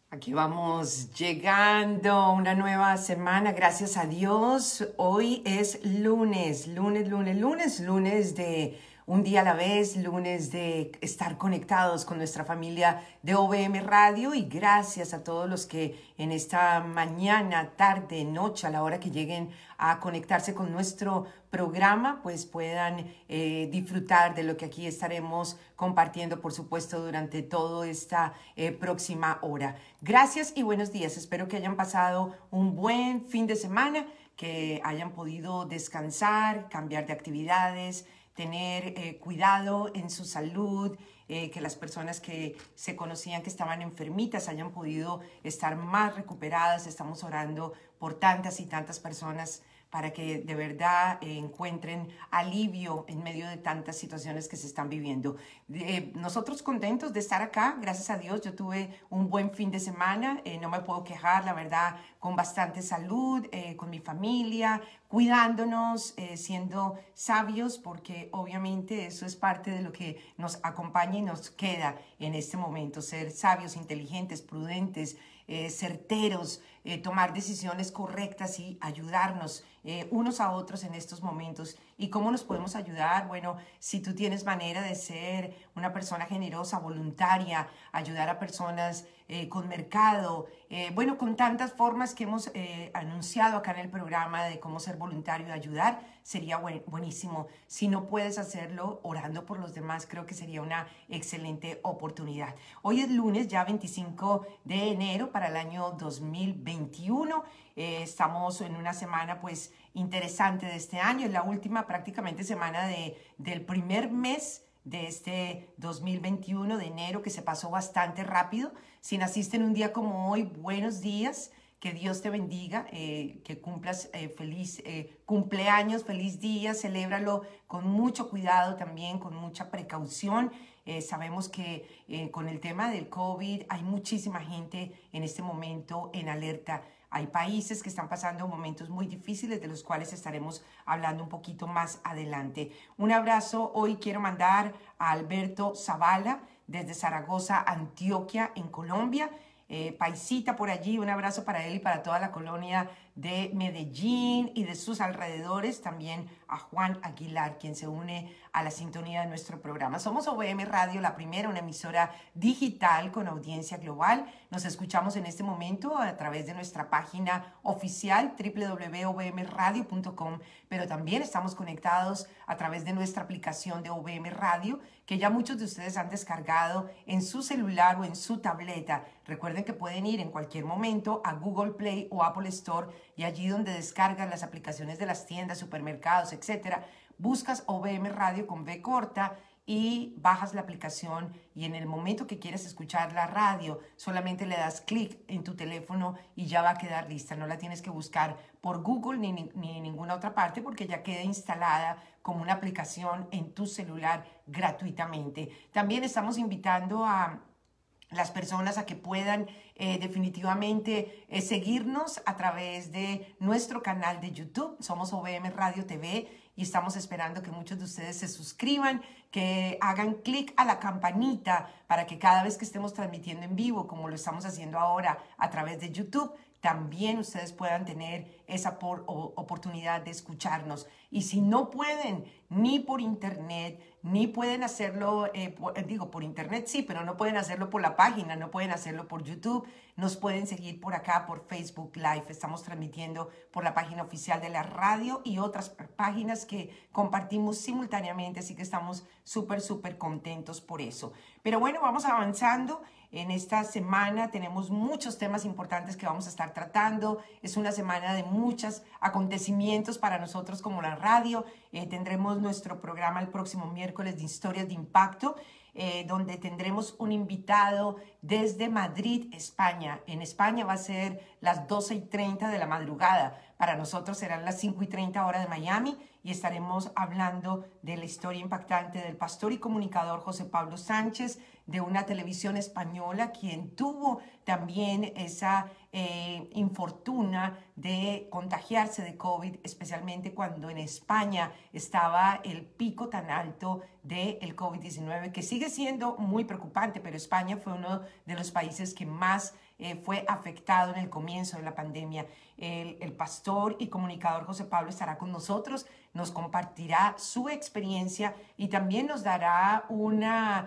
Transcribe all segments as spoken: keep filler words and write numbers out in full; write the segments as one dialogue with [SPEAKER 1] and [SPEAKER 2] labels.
[SPEAKER 1] Aquí vamos llegando a una nueva semana, gracias a Dios. Hoy es lunes, lunes, lunes, lunes, lunes de un día a la vez, lunes de estar conectados con nuestra familia de O V M Radio, y gracias a todos los que en esta mañana, tarde, noche, a la hora que lleguen a conectarse con nuestro programa, pues puedan eh, disfrutar de lo que aquí estaremos compartiendo, por supuesto, durante toda esta eh, próxima hora. Gracias y buenos días. Espero que hayan pasado un buen fin de semana, que hayan podido descansar, cambiar de actividades, tener eh, cuidado en su salud, eh, que las personas que se conocían que estaban enfermitas hayan podido estar más recuperadas. Estamos orando por tantas y tantas personas para que de verdad eh, encuentren alivio en medio de tantas situaciones que se están viviendo. Eh, nosotros contentos de estar acá, gracias a Dios. Yo tuve un buen fin de semana, eh, no me puedo quejar, la verdad, con bastante salud, eh, con mi familia, cuidándonos, eh, siendo sabios, porque obviamente eso es parte de lo que nos acompaña y nos queda en este momento, ser sabios, inteligentes, prudentes, eh, certeros, eh, tomar decisiones correctas y ayudarnos eh, unos a otros en estos momentos. ¿Y cómo nos podemos ayudar? Bueno, si tú tienes manera de ser una persona generosa, voluntaria, ayudar a personas eh, con mercado, eh, bueno, con tantas formas que hemos eh, anunciado acá en el programa de cómo ser voluntario y ayudar, sería buen, buenísimo. Si no puedes hacerlo orando por los demás, creo que sería una excelente oportunidad. Hoy es lunes, ya veinticinco de enero para el año dos mil veintiuno. Eh, estamos en una semana pues interesante de este año, es la última prácticamente semana de, del primer mes de este dos mil veintiuno, de enero, que se pasó bastante rápido. Si naciste en un día como hoy, buenos días, que Dios te bendiga, eh, que cumplas eh, feliz eh, cumpleaños, feliz día, celébralo con mucho cuidado también, con mucha precaución. Eh, sabemos que eh, con el tema del COVID hay muchísima gente en este momento en alerta. Hay países que están pasando momentos muy difíciles, de los cuales estaremos hablando un poquito más adelante. Un abrazo hoy quiero mandar a Alberto Zavala desde Zaragoza, Antioquia, en Colombia. Eh, paisita por allí, un abrazo para él y para toda la colonia de Medellín y de sus alrededores. También a Juan Aguilar, quien se une a la sintonía de nuestro programa. Somos O V M Radio, la primera, una emisora digital con audiencia global. Nos escuchamos en este momento a través de nuestra página oficial w w w punto o v m radio punto com, pero también estamos conectados a través de nuestra aplicación de O V M Radio, que ya muchos de ustedes han descargado en su celular o en su tableta. Recuerden que pueden ir en cualquier momento a Google Play o Apple Store, y allí donde descargan las aplicaciones de las tiendas, supermercados, etcétera, buscas O V M Radio con B corta y bajas la aplicación, y en el momento que quieres escuchar la radio solamente le das clic en tu teléfono y ya va a quedar lista. No la tienes que buscar por Google ni, ni, ni en ninguna otra parte, porque ya queda instalada como una aplicación en tu celular gratuitamente. También estamos invitando a las personas a que puedan eh, definitivamente eh, seguirnos a través de nuestro canal de YouTube. Somos O V M Radio T V y estamos esperando que muchos de ustedes se suscriban, que hagan clic a la campanita para que cada vez que estemos transmitiendo en vivo, como lo estamos haciendo ahora a través de YouTube, también ustedes puedan tener esa por, o, oportunidad de escucharnos. Y si no pueden ni por internet, ni pueden hacerlo, eh, por, digo, por internet sí, pero no pueden hacerlo por la página, no pueden hacerlo por YouTube, nos pueden seguir por acá, por Facebook Live. Estamos transmitiendo por la página oficial de la radio y otras páginas que compartimos simultáneamente, así que estamos súper, súper contentos por eso. Pero bueno, vamos avanzando. En esta semana tenemos muchos temas importantes que vamos a estar tratando. Es una semana de muchos acontecimientos para nosotros como la radio. Eh, tendremos nuestro programa el próximo miércoles de Historias de Impacto, eh, donde tendremos un invitado desde Madrid, España. En España va a ser las doce y treinta de la madrugada. Para nosotros serán las cinco y treinta hora de Miami, y estaremos hablando de la historia impactante del pastor y comunicador José Pablo Sánchez, de una televisión española, quien tuvo también esa eh, infortuna de contagiarse de COVID, especialmente cuando en España estaba el pico tan alto del COVID diecinueve, que sigue siendo muy preocupante, pero España fue uno de los países que más eh, fue afectado en el comienzo de la pandemia. El, el pastor y comunicador José Pablo estará con nosotros, nos compartirá su experiencia y también nos dará un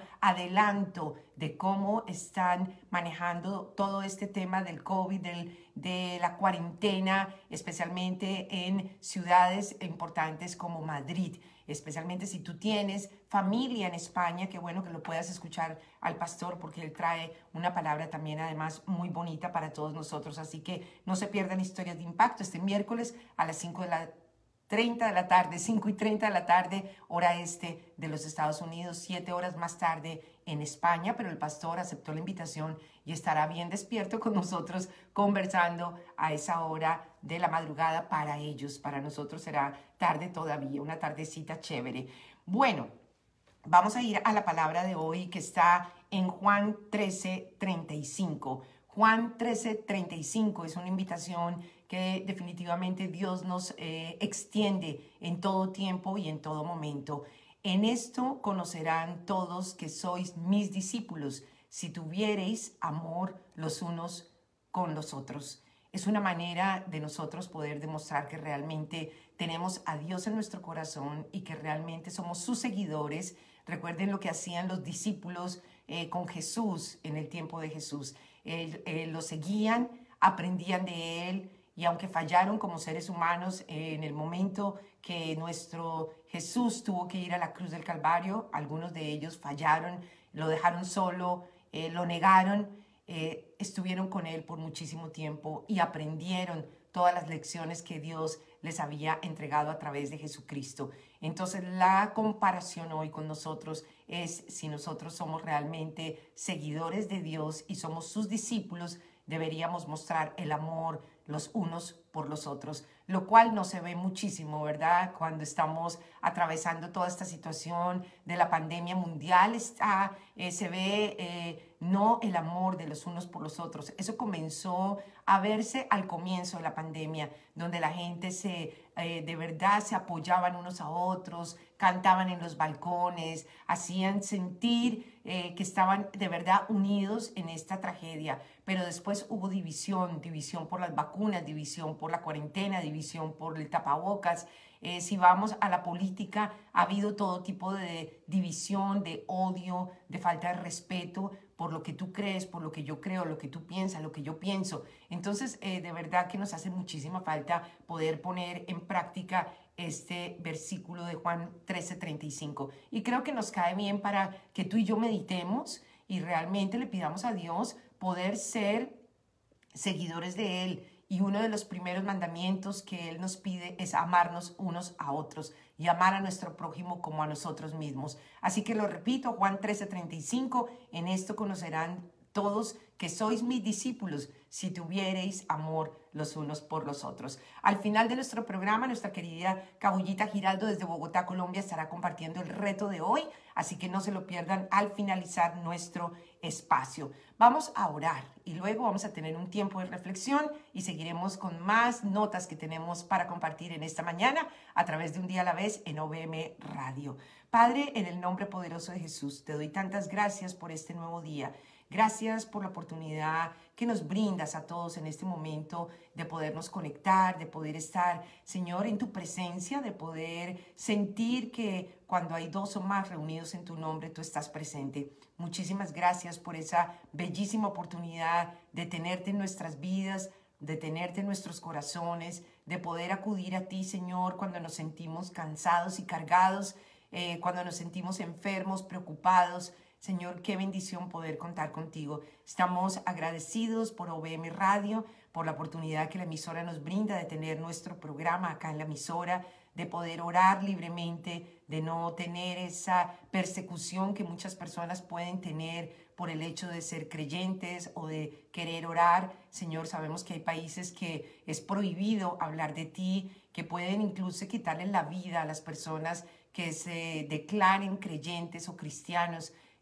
[SPEAKER 1] adelanto de cómo están manejando todo este tema del COVID, del, de la cuarentena, especialmente en ciudades importantes como Madrid. Especialmente si tú tienes familia en España, qué bueno que lo puedas escuchar al pastor porque él trae una palabra también además muy bonita para todos nosotros. Así que no se pierdan Historias de Impacto este miércoles a las cinco de la treinta de la tarde, cinco y treinta de la tarde, hora este de los Estados Unidos, siete horas más tarde en España, pero el pastor aceptó la invitación y estará bien despierto con nosotros conversando a esa hora de la madrugada para ellos. Para nosotros será tarde todavía, una tardecita chévere. Bueno, vamos a ir a la palabra de hoy que está en Juan trece, treinta y cinco. Juan trece, treinta y cinco es una invitación que definitivamente Dios nos eh, extiende en todo tiempo y en todo momento. En esto conocerán todos que sois mis discípulos, si tuviereis amor los unos con los otros. Es una manera de nosotros poder demostrar que realmente tenemos a Dios en nuestro corazón y que realmente somos sus seguidores. Recuerden lo que hacían los discípulos eh, con Jesús en el tiempo de Jesús. Eh, eh, lo seguían, aprendían de él, y aunque fallaron como seres humanos eh, en el momento que nuestro Jesús tuvo que ir a la cruz del Calvario, algunos de ellos fallaron, lo dejaron solo, eh, lo negaron, eh, estuvieron con él por muchísimo tiempo y aprendieron todas las lecciones que Dios les había entregado a través de Jesucristo. Entonces la comparación hoy con nosotros es si nosotros somos realmente seguidores de Dios y somos sus discípulos, deberíamos mostrar el amor los unos por los otros, lo cual no se ve muchísimo, ¿verdad? Cuando estamos atravesando toda esta situación de la pandemia mundial, está, eh, se ve eh, no el amor de los unos por los otros. Eso comenzó a verse al comienzo de la pandemia, donde la gente se, eh, de verdad se apoyaban unos a otros, cantaban en los balcones, hacían sentir eh, que estaban de verdad unidos en esta tragedia. Pero después hubo división, división por las vacunas, división por la cuarentena, división por el tapabocas. Eh, si vamos a la política, ha habido todo tipo de división, de odio, de falta de respeto por lo que tú crees, por lo que yo creo, lo que tú piensas, lo que yo pienso. Entonces, eh, de verdad que nos hace muchísima falta poder poner en práctica este versículo de Juan trece, treinta y cinco. Y creo que nos cae bien para que tú y yo meditemos y realmente le pidamos a Dios poder ser seguidores de Él. Y uno de los primeros mandamientos que Él nos pide es amarnos unos a otros y amar a nuestro prójimo como a nosotros mismos. Así que lo repito, Juan trece, treinta y cinco, en esto conocerán todos que sois mis discípulos si tuviereis amor los unos por los otros. Al final de nuestro programa, nuestra querida Cabullita Giraldo desde Bogotá, Colombia, estará compartiendo el reto de hoy, así que no se lo pierdan al finalizar nuestro espacio. Vamos a orar y luego vamos a tener un tiempo de reflexión y seguiremos con más notas que tenemos para compartir en esta mañana a través de Un Día a la Vez en O V M Radio. Padre, en el nombre poderoso de Jesús, te doy tantas gracias por este nuevo día. Gracias por la oportunidad que nos brindas a todos en este momento de podernos conectar, de poder estar, Señor, en tu presencia, de poder sentir que cuando hay dos o más reunidos en tu nombre, tú estás presente. Muchísimas gracias por esa bellísima oportunidad de tenerte en nuestras vidas, de tenerte en nuestros corazones, de poder acudir a ti, Señor, cuando nos sentimos cansados y cargados, eh, cuando nos sentimos enfermos, preocupados. Señor, qué bendición poder contar contigo. Estamos agradecidos por O V M Radio, por la oportunidad que la emisora nos brinda de tener nuestro programa acá en la emisora, de poder orar libremente, de no tener esa persecución que muchas personas pueden tener por el hecho de ser creyentes o de querer orar. Señor, sabemos que hay países que es prohibido hablar de ti, que pueden incluso quitarle la vida a las personas que se declaren creyentes o cristianos.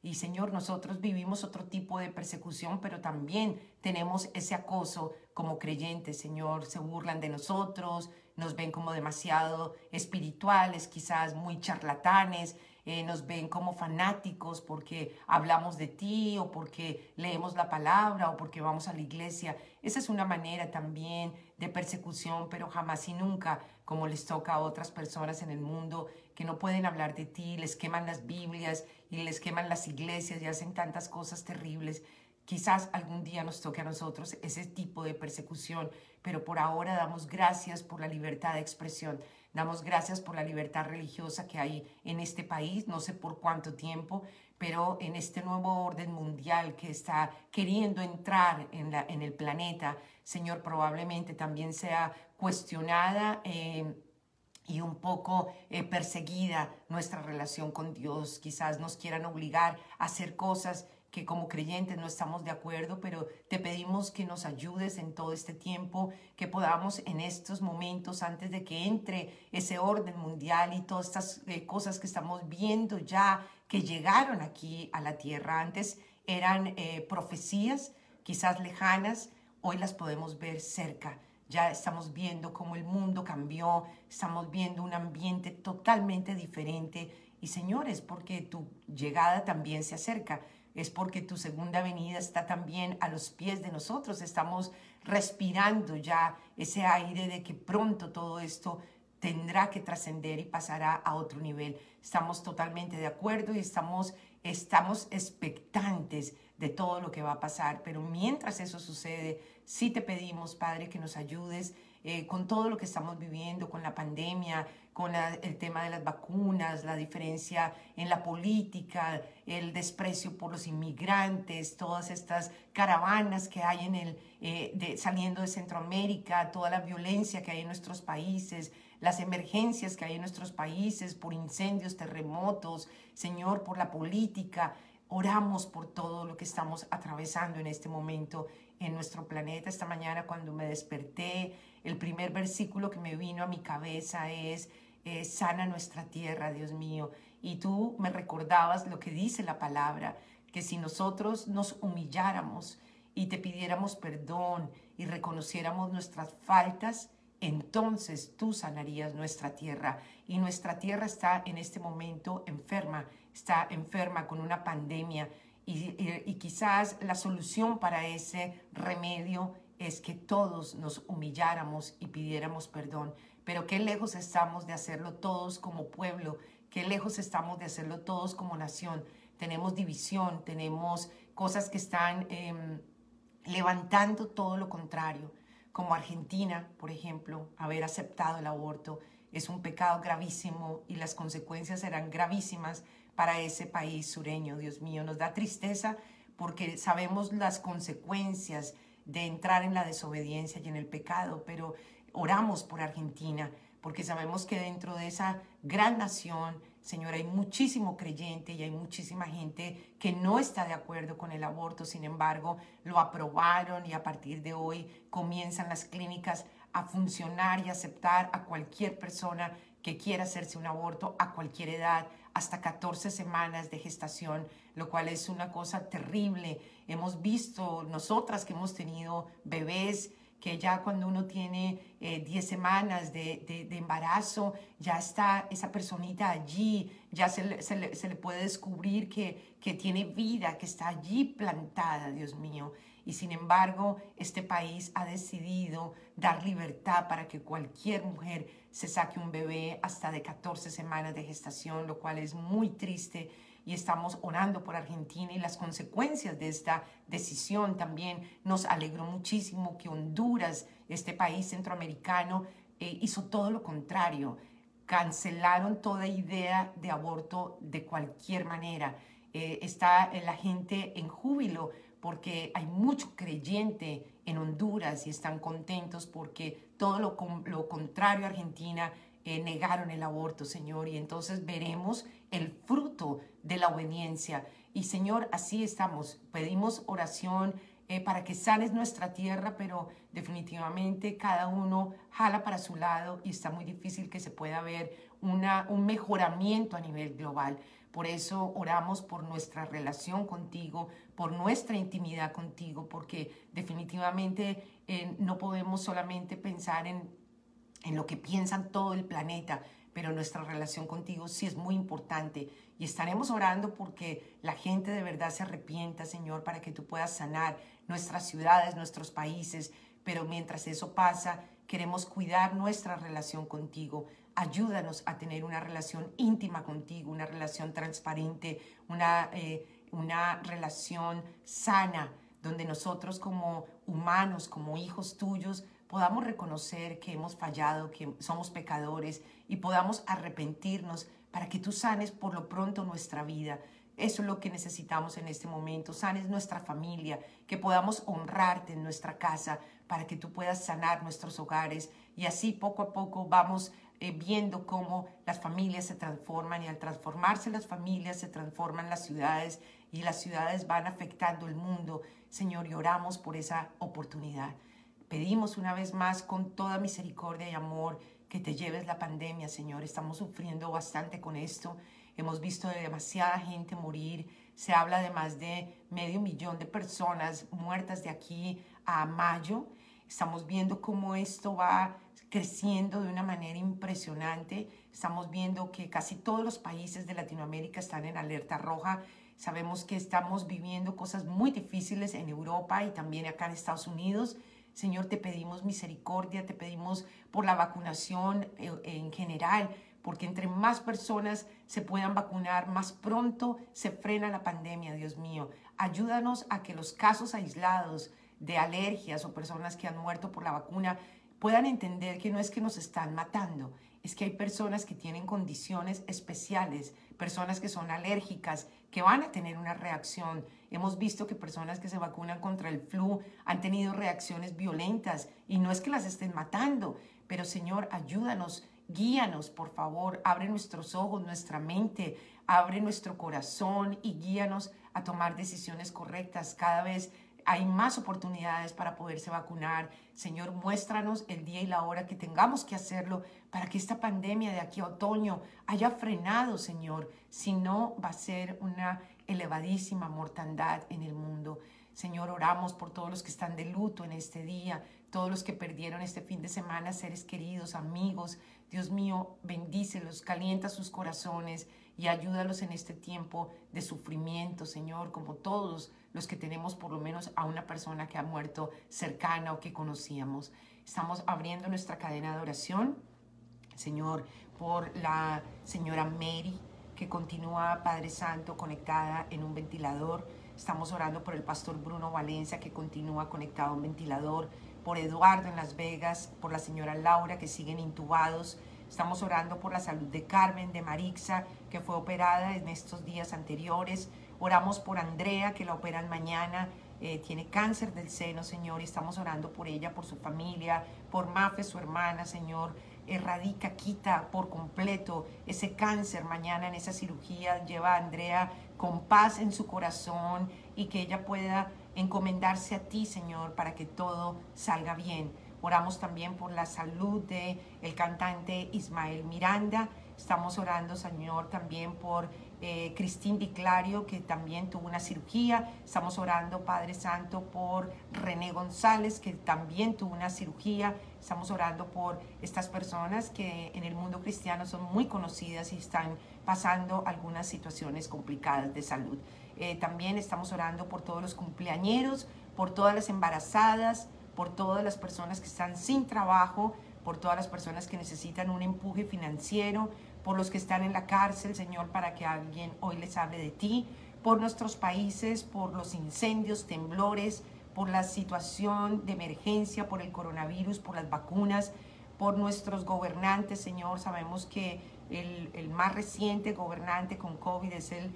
[SPEAKER 1] Y Señor, nosotros vivimos otro tipo de persecución, pero también tenemos ese acoso como creyentes, Señor. Se burlan de nosotros, nos ven como demasiado espirituales, quizás muy charlatanes, eh, nos ven como fanáticos porque hablamos de ti o porque leemos la palabra o porque vamos a la iglesia. Esa es una manera también de persecución, pero jamás y nunca como les toca a otras personas en el mundo que no pueden hablar de ti, les queman las Biblias y les queman las iglesias y hacen tantas cosas terribles. Quizás algún día nos toque a nosotros ese tipo de persecución, pero por ahora damos gracias por la libertad de expresión. Damos gracias por la libertad religiosa que hay en este país, no sé por cuánto tiempo, pero en este nuevo orden mundial que está queriendo entrar en, la, en el planeta, Señor, probablemente también sea cuestionada eh, y un poco eh, perseguida nuestra relación con Dios. Quizás nos quieran obligar a hacer cosas que como creyentes no estamos de acuerdo, pero te pedimos que nos ayudes en todo este tiempo, que podamos en estos momentos, antes de que entre ese orden mundial y todas estas eh, cosas que estamos viendo ya, que llegaron aquí a la tierra, antes eran eh, profecías, quizás lejanas, hoy las podemos ver cerca. Ya estamos viendo cómo el mundo cambió, estamos viendo un ambiente totalmente diferente. Y señores, porque tu llegada también se acerca, es porque tu segunda venida está también a los pies de nosotros. Estamos respirando ya ese aire de que pronto todo esto tendrá que trascender y pasará a otro nivel. Estamos totalmente de acuerdo y estamos, estamos expectantes de todo lo que va a pasar. Pero mientras eso sucede, sí te pedimos, Padre, que nos ayudes eh, con todo lo que estamos viviendo, con la pandemia, con la, el tema de las vacunas, la diferencia en la política, el desprecio por los inmigrantes, todas estas caravanas que hay en el, eh, de, saliendo de Centroamérica, toda la violencia que hay en nuestros países, las emergencias que hay en nuestros países por incendios, terremotos, Señor, por la política. Oramos por todo lo que estamos atravesando en este momento en nuestro planeta. Esta mañana cuando me desperté, el primer versículo que me vino a mi cabeza es eh, sana nuestra tierra, Dios mío. Y tú me recordabas lo que dice la palabra, que si nosotros nos humilláramos y te pidiéramos perdón y reconociéramos nuestras faltas, entonces tú sanarías nuestra tierra. Y nuestra tierra está en este momento enferma, está enferma con una pandemia. Y, y, y quizás la solución para ese remedio es que todos nos humilláramos y pidiéramos perdón. Pero qué lejos estamos de hacerlo todos como pueblo, qué lejos estamos de hacerlo todos como nación. Tenemos división, tenemos cosas que están eh, levantando todo lo contrario. Como Argentina, por ejemplo, haber aceptado el aborto es un pecado gravísimo y las consecuencias serán gravísimas para ese país sureño. Dios mío, nos da tristeza porque sabemos las consecuencias de entrar en la desobediencia y en el pecado, pero oramos por Argentina porque sabemos que dentro de esa gran nación, Señor, hay muchísimo creyente y hay muchísima gente que no está de acuerdo con el aborto. Sin embargo, lo aprobaron y a partir de hoy comienzan las clínicas a funcionar y aceptar a cualquier persona que quiera hacerse un aborto a cualquier edad, hasta catorce semanas de gestación, lo cual es una cosa terrible. Hemos visto, nosotras que hemos tenido bebés, que ya cuando uno tiene eh, diez semanas de, de, de embarazo, ya está esa personita allí, ya se le, se le, se le puede descubrir que, que tiene vida, que está allí plantada, Dios mío. Y sin embargo, este país ha decidido dar libertad para que cualquier mujer se saque un bebé hasta de catorce semanas de gestación, lo cual es muy triste. Y estamos orando por Argentina y las consecuencias de esta decisión también. Nos alegró muchísimo que Honduras, este país centroamericano, eh, hizo todo lo contrario. Cancelaron toda idea de aborto de cualquier manera. Eh, está la gente en júbilo porque hay mucho creyente en Honduras y están contentos porque todo lo, lo contrario a Argentina eh, negaron el aborto, Señor, y entonces veremos el fruto de la obediencia. Y Señor, así estamos, pedimos oración eh, para que sanes nuestra tierra, pero definitivamente cada uno jala para su lado y está muy difícil que se pueda ver una, un mejoramiento a nivel global. Por eso oramos por nuestra relación contigo, por nuestra intimidad contigo, porque definitivamente eh, no podemos solamente pensar en, en lo que piensan todo el planeta, pero nuestra relación contigo sí es muy importante. Y estaremos orando porque la gente de verdad se arrepienta, Señor, para que tú puedas sanar nuestras ciudades, nuestros países. Pero mientras eso pasa, queremos cuidar nuestra relación contigo. Ayúdanos a tener una relación íntima contigo, una relación transparente, una, eh, una relación sana, donde nosotros como humanos, como hijos tuyos, podamos reconocer que hemos fallado, que somos pecadores y podamos arrepentirnos para que tú sanes por lo pronto nuestra vida. Eso es lo que necesitamos en este momento. Sanes nuestra familia, que podamos honrarte en nuestra casa para que tú puedas sanar nuestros hogares. Y así poco a poco vamos eh, viendo cómo las familias se transforman y al transformarse las familias se transforman las ciudades y las ciudades van afectando el mundo. Señor, y oramos por esa oportunidad. Pedimos una vez más con toda misericordia y amor que te lleves la pandemia, Señor. Estamos sufriendo bastante con esto. Hemos visto demasiada gente morir. Se habla de más de medio millón de personas muertas de aquí a mayo. Estamos viendo cómo esto va creciendo de una manera impresionante. Estamos viendo que casi todos los países de Latinoamérica están en alerta roja. Sabemos que estamos viviendo cosas muy difíciles en Europa y también acá en Estados Unidos. Señor, te pedimos misericordia, te pedimos por la vacunación en general, porque entre más personas se puedan vacunar, más pronto se frena la pandemia, Dios mío. Ayúdanos a que los casos aislados de alergias o personas que han muerto por la vacuna puedan entender que no es que nos están matando, es que hay personas que tienen condiciones especiales, personas que son alérgicas, que van a tener una reacción. Hemos visto que personas que se vacunan contra el flu han tenido reacciones violentas y no es que las estén matando, pero Señor, ayúdanos, guíanos, por favor, abre nuestros ojos, nuestra mente, abre nuestro corazón y guíanos a tomar decisiones correctas. Cada vez hay más oportunidades para poderse vacunar. Señor, muéstranos el día y la hora que tengamos que hacerlo para que esta pandemia de aquí a otoño haya frenado, Señor. Si no, va a ser una elevadísima mortandad en el mundo. Señor, oramos por todos los que están de luto en este día, todos los que perdieron este fin de semana seres queridos, amigos. Dios mío, bendícelos, calienta sus corazones y ayúdalos en este tiempo de sufrimiento, Señor, como todos los que tenemos por lo menos a una persona que ha muerto cercana o que conocíamos. Estamos abriendo nuestra cadena de oración, Señor, por la señora Mary, que continúa, Padre Santo, conectada en un ventilador. Estamos orando por el pastor Bruno Valencia, que continúa conectado a un ventilador, por Eduardo en Las Vegas, por la señora Laura, que siguen intubados. Estamos orando por la salud de Carmen, de Marixa, que fue operada en estos días anteriores. Oramos por Andrea, que la operan mañana, eh, tiene cáncer del seno, Señor, y estamos orando por ella, por su familia, por Mafe, su hermana, Señor. Erradica, quita por completo ese cáncer mañana en esa cirugía. Lleva a Andrea con paz en su corazón y que ella pueda encomendarse a ti, Señor, para que todo salga bien. Oramos también por la salud de el cantante Ismael Miranda. Estamos orando, Señor, también por eh, Cristín Di Clario, que también tuvo una cirugía. Estamos orando, Padre Santo, por René González, que también tuvo una cirugía. Estamos orando por estas personas que en el mundo cristiano son muy conocidas y están pasando algunas situaciones complicadas de salud. Eh, también estamos orando por todos los cumpleañeros, por todas las embarazadas, por todas las personas que están sin trabajo, por todas las personas que necesitan un empuje financiero, por los que están en la cárcel, Señor, para que alguien hoy les hable de ti, por nuestros países, por los incendios, temblores, por la situación de emergencia, por el coronavirus, por las vacunas, por nuestros gobernantes, Señor. Sabemos que el, el más reciente gobernante con COVID es el,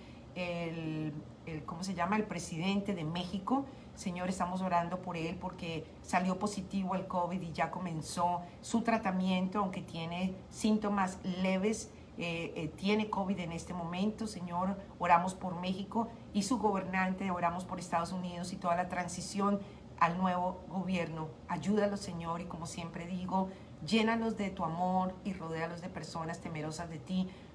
[SPEAKER 1] el, el, ¿cómo se llama? El presidente de México. Señor, estamos orando por él porque salió positivo al COVID y ya comenzó su tratamiento, aunque tiene síntomas leves. Eh, eh, tiene COVID en este momento. Señor, oramos por México y su gobernante, oramos por Estados Unidos y toda la transición al nuevo gobierno. Ayúdalos, Señor, y como siempre digo, llénalos de tu amor y rodéalos de personas temerosas de ti,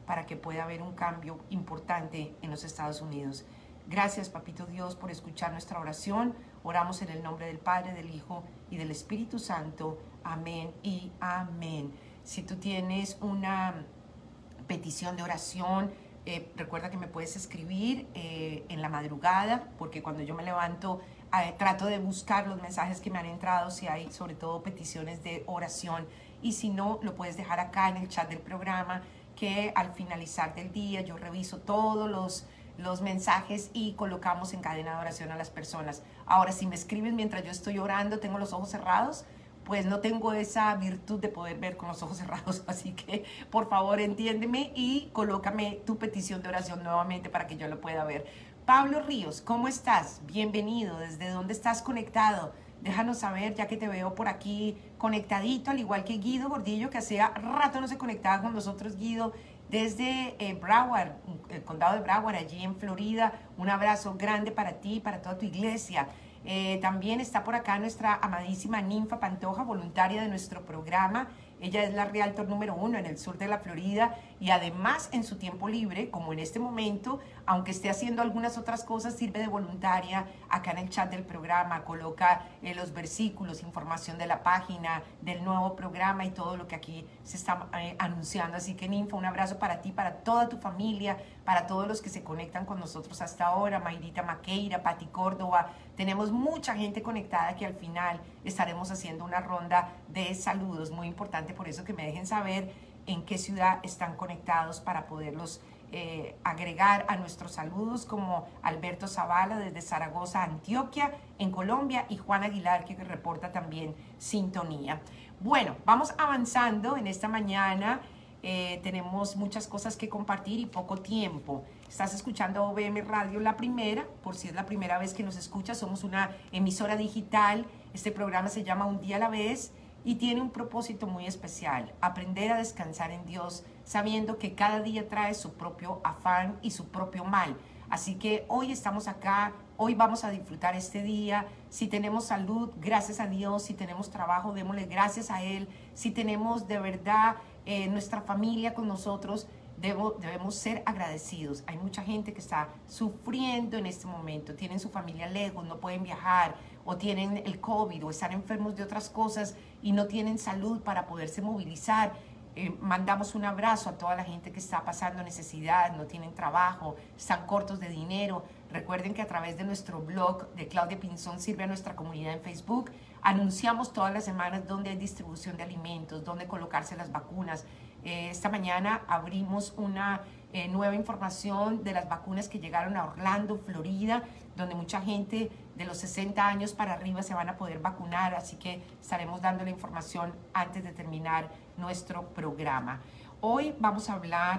[SPEAKER 1] para que pueda haber un cambio importante en los Estados Unidos. Gracias, Papito Dios, por escuchar nuestra oración. Oramos en el nombre del Padre, del Hijo y del Espíritu Santo. Amén y amén. Si tú tienes una petición de oración, eh, recuerda que me puedes escribir eh, en la madrugada, porque cuando yo me levanto eh, trato de buscar los mensajes que me han entrado, si hay sobre todo peticiones de oración, y si no, lo puedes dejar acá en el chat del programa, que al finalizar del día yo reviso todos los, los mensajes y colocamos en cadena de oración a las personas. Ahora, si me escriben mientras yo estoy orando, tengo los ojos cerrados, pues no tengo esa virtud de poder ver con los ojos cerrados, así que por favor entiéndeme y colócame tu petición de oración nuevamente para que yo lo pueda ver. Pablo Ríos, ¿cómo estás? Bienvenido, ¿desde dónde estás conectado? Déjanos saber, ya que te veo por aquí conectadito, al igual que Guido Gordillo, que hacía rato no se conectaba con nosotros, Guido, desde eh, Broward, el condado de Broward, allí en Florida. Un abrazo grande para ti y para toda tu iglesia. Eh, también está por acá nuestra amadísima Ninfa Pantoja, voluntaria de nuestro programa. Ella es la Realtor número uno en el sur de la Florida y además en su tiempo libre, como en este momento, aunque esté haciendo algunas otras cosas, sirve de voluntaria acá en el chat del programa, coloca eh, los versículos, información de la página, del nuevo programa y todo lo que aquí se está eh, anunciando. Así que Ninfa, un abrazo para ti, para toda tu familia, para todos los que se conectan con nosotros hasta ahora, Mayrita Maqueira, Pati Córdoba. Tenemos mucha gente conectada que al final estaremos haciendo una ronda de saludos muy importante, por eso que me dejen saber en qué ciudad están conectados para poderlos eh, agregar a nuestros saludos, como Alberto Zavala desde Zaragoza, Antioquia, en Colombia, y Juan Aguilar, que reporta también sintonía. Bueno, vamos avanzando en esta mañana. Eh, tenemos muchas cosas que compartir y poco tiempo. Estás escuchando O V M Radio La Primera, por si es la primera vez que nos escuchas, somos una emisora digital. Este programa se llama Un Día a la Vez y tiene un propósito muy especial: aprender a descansar en Dios, sabiendo que cada día trae su propio afán y su propio mal. Así que hoy estamos acá, hoy vamos a disfrutar este día. Si tenemos salud, gracias a Dios. Si tenemos trabajo, démosle gracias a Él. Si tenemos de verdad eh, nuestra familia con nosotros, debo, debemos ser agradecidos. Hay mucha gente que está sufriendo en este momento, tienen su familia lejos, no pueden viajar, o tienen el COVID, o están enfermos de otras cosas y no tienen salud para poderse movilizar. Eh, mandamos un abrazo a toda la gente que está pasando necesidad, no tienen trabajo, están cortos de dinero. Recuerden que a través de nuestro blog de Claudia Pinzón Sirve a Nuestra Comunidad en Facebook, anunciamos todas las semanas dónde hay distribución de alimentos, dónde colocarse las vacunas. Eh, esta mañana abrimos una eh, nueva información de las vacunas que llegaron a Orlando, Florida, donde mucha gente de los sesenta años para arriba se van a poder vacunar, así que estaremos dando la información antes de terminar nuestro programa. Hoy vamos a hablar,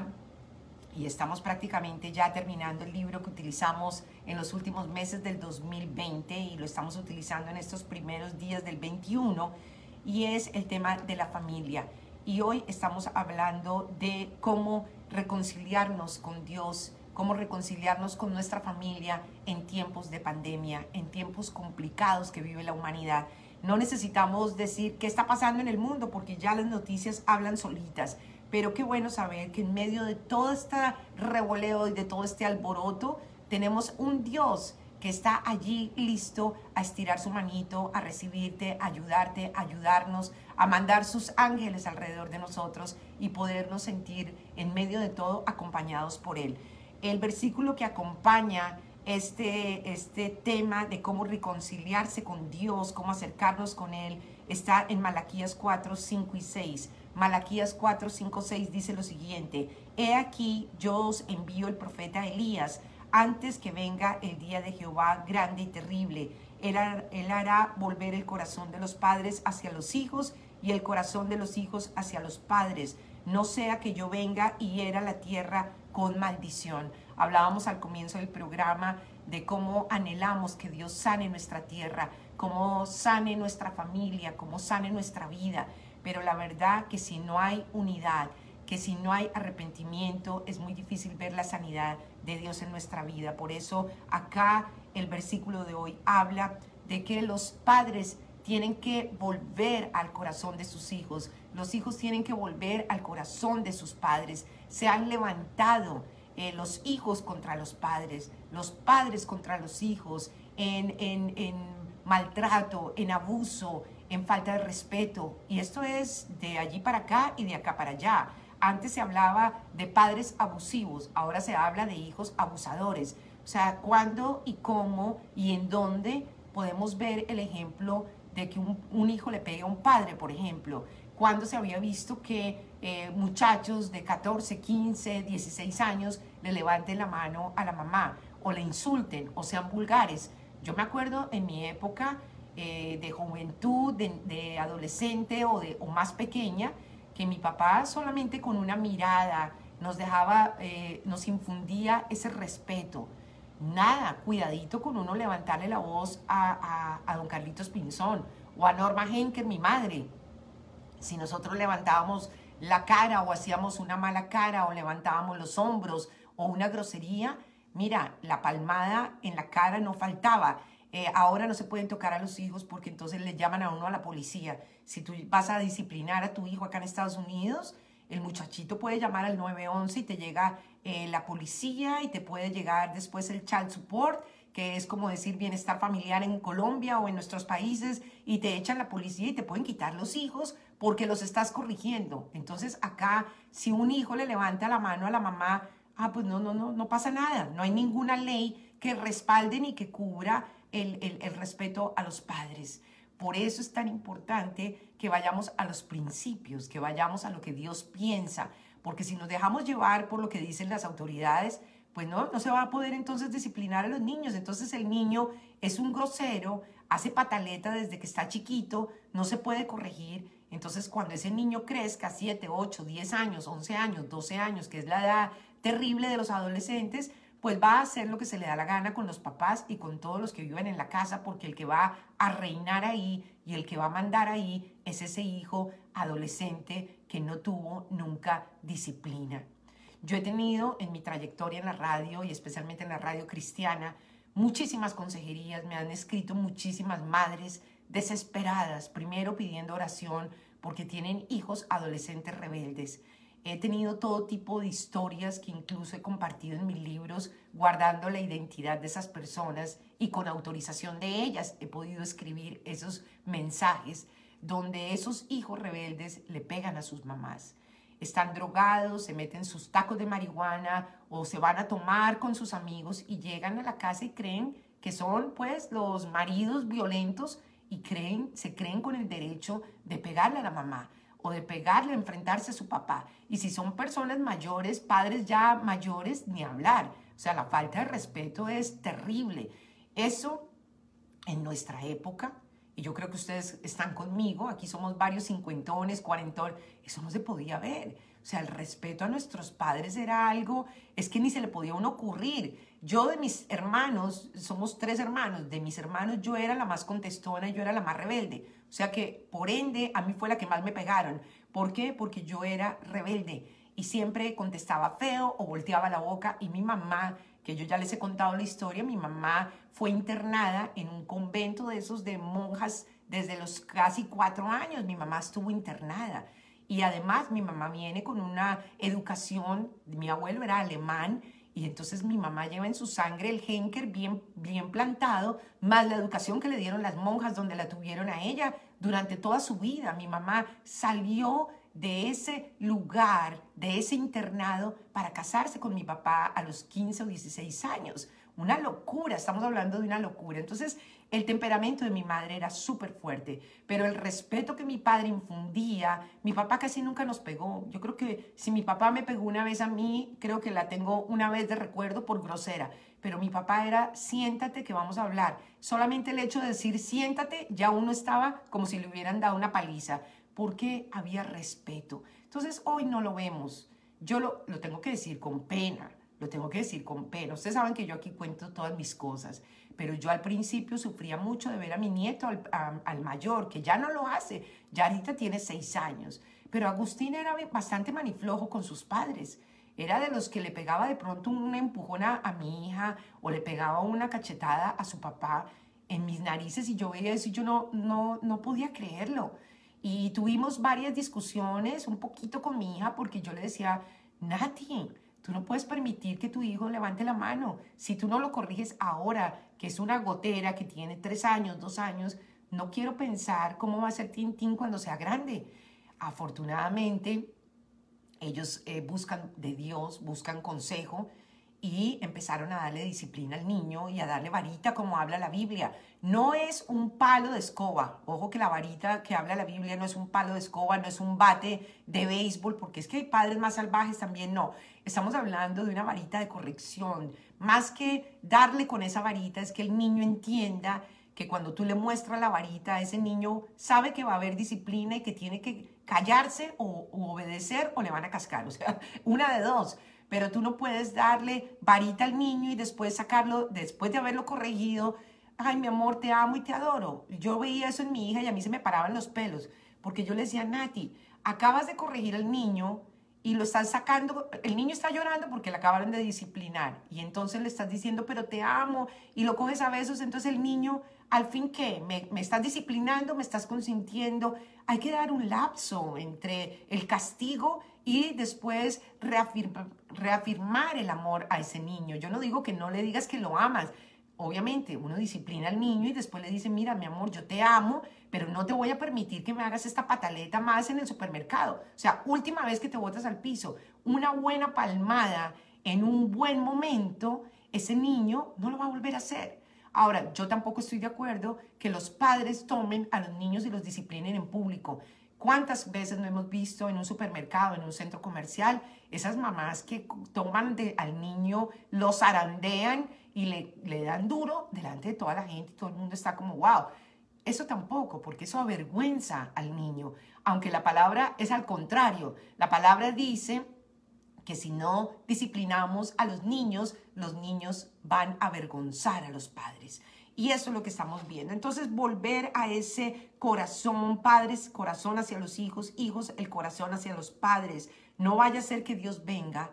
[SPEAKER 1] y estamos prácticamente ya terminando el libro que utilizamos en los últimos meses del dos mil veinte y lo estamos utilizando en estos primeros días del veintiuno, y es el tema de la familia. Y hoy estamos hablando de cómo reconciliarnos con Dios, cómo reconciliarnos con nuestra familia en tiempos de pandemia, en tiempos complicados que vive la humanidad. No necesitamos decir qué está pasando en el mundo, porque ya las noticias hablan solitas. Pero qué bueno saber que en medio de todo este revoleo y de todo este alboroto, tenemos un Dios que está allí listo a estirar su manito, a recibirte, a ayudarte, a ayudarnos, a mandar sus ángeles alrededor de nosotros y podernos sentir en medio de todo acompañados por Él. El versículo que acompaña este, este tema de cómo reconciliarse con Dios, cómo acercarnos con Él, está en Malaquías cuatro, cinco y seis. Malaquías cuatro, cinco, seis dice lo siguiente: He aquí, yo os envío el profeta Elías, antes que venga el día de Jehová grande y terrible. Él, él hará volver el corazón de los padres hacia los hijos y el corazón de los hijos hacia los padres, no sea que yo venga y hiera la tierra con maldición. Hablábamos al comienzo del programa de cómo anhelamos que Dios sane nuestra tierra, cómo sane nuestra familia, cómo sane nuestra vida. Pero la verdad que si no hay unidad, que si no hay arrepentimiento, es muy difícil ver la sanidad de Dios en nuestra vida. Por eso acá el versículo de hoy habla de que los padres tienen que volver al corazón de sus hijos. Los hijos tienen que volver al corazón de sus padres. se han levantado eh, los hijos contra los padres, los padres contra los hijos, en, en, en maltrato, en abuso, en falta de respeto. Y esto es de allí para acá y de acá para allá. Antes se hablaba de padres abusivos, ahora se habla de hijos abusadores. O sea, ¿cuándo y cómo y en dónde podemos ver el ejemplo de que un, un hijo le pegue a un padre, por ejemplo? ¿Cuándo se había visto que eh, muchachos de catorce, quince, dieciséis años le levanten la mano a la mamá o le insulten o sean vulgares? Yo me acuerdo en mi época eh, de juventud, de, de adolescente o, de, o más pequeña, que mi papá solamente con una mirada nos dejaba, eh, nos infundía ese respeto. Nada, cuidadito con uno levantarle la voz a, a, a don Carlitos Pinzón o a Norma Henker, mi madre. Si nosotros levantábamos la cara o hacíamos una mala cara o levantábamos los hombros o una grosería, mira, la palmada en la cara no faltaba. Eh, ahora no se pueden tocar a los hijos porque entonces le llaman a uno a la policía. Si tú vas a disciplinar a tu hijo acá en Estados Unidos, el muchachito puede llamar al nueve once y te llega eh, la policía y te puede llegar después el child support, que es como decir bienestar familiar en Colombia o en nuestros países, y te echan la policía y te pueden quitar los hijos porque los estás corrigiendo. Entonces acá, si un hijo le levanta la mano a la mamá, ah, pues no, no, no, no pasa nada. No hay ninguna ley que respalde ni que cubra el, el, el respeto a los padres. Por eso es tan importante que vayamos a los principios, que vayamos a lo que Dios piensa, porque si nos dejamos llevar por lo que dicen las autoridades, pues no, no se va a poder entonces disciplinar a los niños. Entonces el niño es un grosero, hace pataleta desde que está chiquito, no se puede corregir. Entonces cuando ese niño crezca, siete, ocho, diez años, once años, doce años, que es la edad terrible de los adolescentes, pues va a hacer lo que se le da la gana con los papás y con todos los que viven en la casa, porque el que va a reinar ahí y el que va a mandar ahí es ese hijo adolescente que no tuvo nunca disciplina. Yo he tenido en mi trayectoria en la radio y especialmente en la radio cristiana muchísimas consejerías, me han escrito muchísimas madres desesperadas, primero pidiendo oración porque tienen hijos adolescentes rebeldes. He tenido todo tipo de historias que incluso he compartido en mis libros, guardando la identidad de esas personas y con autorización de ellas he podido escribir esos mensajes donde esos hijos rebeldes le pegan a sus mamás. Están drogados, se meten sus tacos de marihuana o se van a tomar con sus amigos y llegan a la casa y creen que son pues los maridos violentos y creen, se creen con el derecho de pegarle a la mamá o de pegarle, enfrentarse a su papá. Y si son personas mayores, padres ya mayores, ni hablar. O sea, la falta de respeto es terrible. Eso en nuestra época, y yo creo que ustedes están conmigo, aquí somos varios cincuentones, cuarentones, eso no se podía ver. O sea, el respeto a nuestros padres era algo, es que ni se le podía a uno ocurrir. Yo de mis hermanos, somos tres hermanos, de mis hermanos yo era la más contestona, yo era la más rebelde. O sea que, por ende, a mí fue la que más me pegaron. ¿Por qué? Porque yo era rebelde y siempre contestaba feo o volteaba la boca. Y mi mamá, que yo ya les he contado la historia, mi mamá fue internada en un convento de esos de monjas desde los casi cuatro años. Mi mamá estuvo internada. Y además mi mamá viene con una educación, mi abuelo era alemán, y entonces mi mamá lleva en su sangre el Henker bien, bien plantado, más la educación que le dieron las monjas donde la tuvieron a ella durante toda su vida. Mi mamá salió de ese lugar, de ese internado, para casarse con mi papá a los quince o dieciséis años. Una locura, estamos hablando de una locura. Entonces, el temperamento de mi madre era súper fuerte, pero el respeto que mi padre infundía, mi papá casi nunca nos pegó. Yo creo que si mi papá me pegó una vez a mí, creo que la tengo una vez de recuerdo por grosera, pero mi papá era, siéntate que vamos a hablar. Solamente el hecho de decir siéntate, ya uno estaba como si le hubieran dado una paliza, porque había respeto. Entonces, hoy no lo vemos. Yo lo, lo tengo que decir con pena. Lo tengo que decir con pena. Ustedes saben que yo aquí cuento todas mis cosas, pero yo al principio sufría mucho de ver a mi nieto, al, a, al mayor, que ya no lo hace, ya ahorita tiene seis años. Pero Agustín era bastante maniflojo con sus padres. Era de los que le pegaba de pronto un empujón a, a mi hija o le pegaba una cachetada a su papá en mis narices y yo veía eso y yo no, no, no podía creerlo. Y tuvimos varias discusiones, un poquito con mi hija, porque yo le decía, Nati, tú no puedes permitir que tu hijo levante la mano. Si tú no lo corriges ahora, que es una gotera que tiene tres años, dos años, no quiero pensar cómo va a ser Tintín cuando sea grande. Afortunadamente, ellos eh, buscan de Dios, buscan consejo y empezaron a darle disciplina al niño y a darle varita como habla la Biblia. No es un palo de escoba. Ojo que la varita que habla la Biblia no es un palo de escoba, no es un bate de béisbol, porque es que hay padres más salvajes también, no. Estamos hablando de una varita de corrección. Más que darle con esa varita es que el niño entienda que cuando tú le muestras la varita a ese niño, sabe que va a haber disciplina y que tiene que callarse o, o obedecer o le van a cascar. O sea, una de dos. Pero tú no puedes darle varita al niño y después sacarlo, después de haberlo corregido, ay, mi amor, te amo y te adoro. Yo veía eso en mi hija y a mí se me paraban los pelos, porque yo le decía, Nati, acabas de corregir al niño y lo estás sacando, el niño está llorando porque le acabaron de disciplinar y entonces le estás diciendo, pero te amo, y lo coges a besos, entonces el niño, al fin, ¿qué? Me, me estás disciplinando, me estás consintiendo. Hay que dar un lapso entre el castigo y después reafirma, reafirmar el amor a ese niño. Yo no digo que no le digas que lo amas. Obviamente, uno disciplina al niño y después le dice, mira, mi amor, yo te amo, pero no te voy a permitir que me hagas esta pataleta más en el supermercado. O sea, última vez que te botas al piso, una buena palmada en un buen momento, ese niño no lo va a volver a hacer. Ahora, yo tampoco estoy de acuerdo que los padres tomen a los niños y los disciplinen en público. ¿Cuántas veces no hemos visto en un supermercado, en un centro comercial, esas mamás que toman de, al niño, lo zarandean y le, le dan duro delante de toda la gente y todo el mundo está como, wow? Eso tampoco, porque eso avergüenza al niño. Aunque la palabra es al contrario. La palabra dice que si no disciplinamos a los niños, los niños van a avergonzar a los padres. Y eso es lo que estamos viendo. Entonces, volver a ese corazón, padres, corazón hacia los hijos, hijos, el corazón hacia los padres. No vaya a ser que Dios venga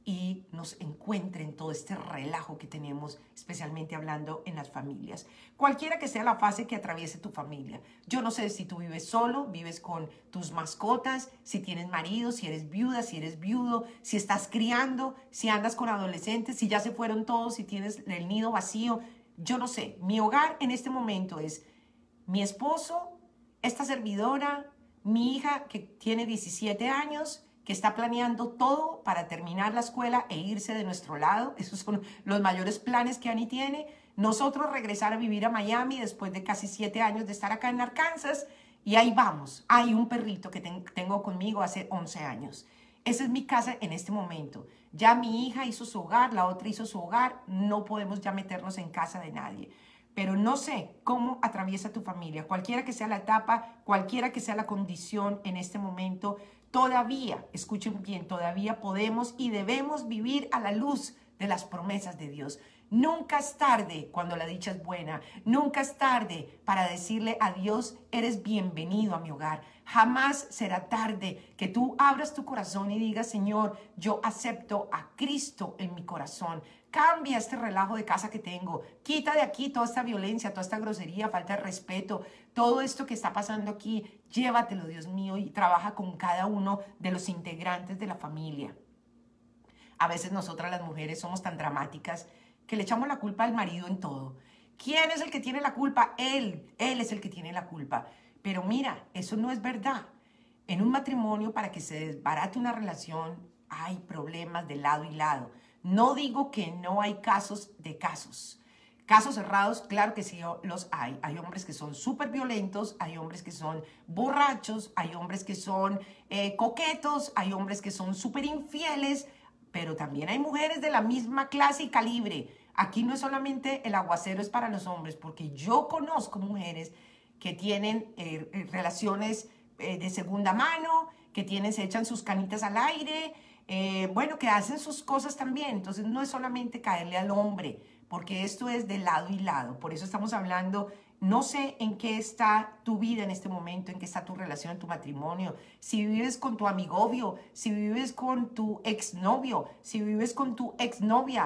[SPEAKER 1] y nos encuentre en todo este relajo que tenemos, especialmente hablando en las familias. Cualquiera que sea la fase que atraviese tu familia. Yo no sé si tú vives solo, vives con tus mascotas, si tienes marido, si eres viuda, si eres viudo, si estás criando, si andas con adolescentes, si ya se fueron todos, si tienes el nido vacío. Yo no sé, mi hogar en este momento es mi esposo, esta servidora, mi hija que tiene diecisiete años, que está planeando todo para terminar la escuela e irse de nuestro lado. Esos son los mayores planes que Annie tiene. Nosotros regresar a vivir a Miami después de casi siete años de estar acá en Arkansas. Y ahí vamos. Hay un perrito que ten, tengo conmigo hace once años. Esa es mi casa en este momento. Ya mi hija hizo su hogar, la otra hizo su hogar. No podemos ya meternos en casa de nadie. Pero no sé cómo atraviesa tu familia. Cualquiera que sea la etapa, cualquiera que sea la condición en este momento, todavía, escuchen bien, todavía podemos y debemos vivir a la luz de las promesas de Dios. Nunca es tarde cuando la dicha es buena. Nunca es tarde para decirle a Dios, eres bienvenido a mi hogar. Jamás será tarde que tú abras tu corazón y digas, Señor, yo acepto a Cristo en mi corazón. Cambia este relajo de casa que tengo. Quita de aquí toda esta violencia, toda esta grosería, falta de respeto. Todo esto que está pasando aquí, llévatelo, Dios mío, y trabaja con cada uno de los integrantes de la familia. A veces nosotras las mujeres somos tan dramáticas que le echamos la culpa al marido en todo. ¿Quién es el que tiene la culpa? Él, él es el que tiene la culpa. Pero mira, eso no es verdad. En un matrimonio, para que se desbarate una relación, hay problemas de lado y lado. No digo que no hay casos de casos. Casos cerrados, claro que sí los hay. Hay hombres que son súper violentos, hay hombres que son borrachos, hay hombres que son eh, coquetos, hay hombres que son súper infieles, pero también hay mujeres de la misma clase y calibre. Aquí no es solamente el aguacero es para los hombres, porque yo conozco mujeres que tienen eh, relaciones eh, de segunda mano, que tienen, se echan sus canitas al aire, eh, bueno, que hacen sus cosas también. Entonces no es solamente caerle al hombre, porque esto es de lado y lado. Por eso estamos hablando, no sé en qué está tu vida en este momento, en qué está tu relación, tu matrimonio, si vives con tu amigovio, si vives con tu exnovio, si vives con tu exnovia.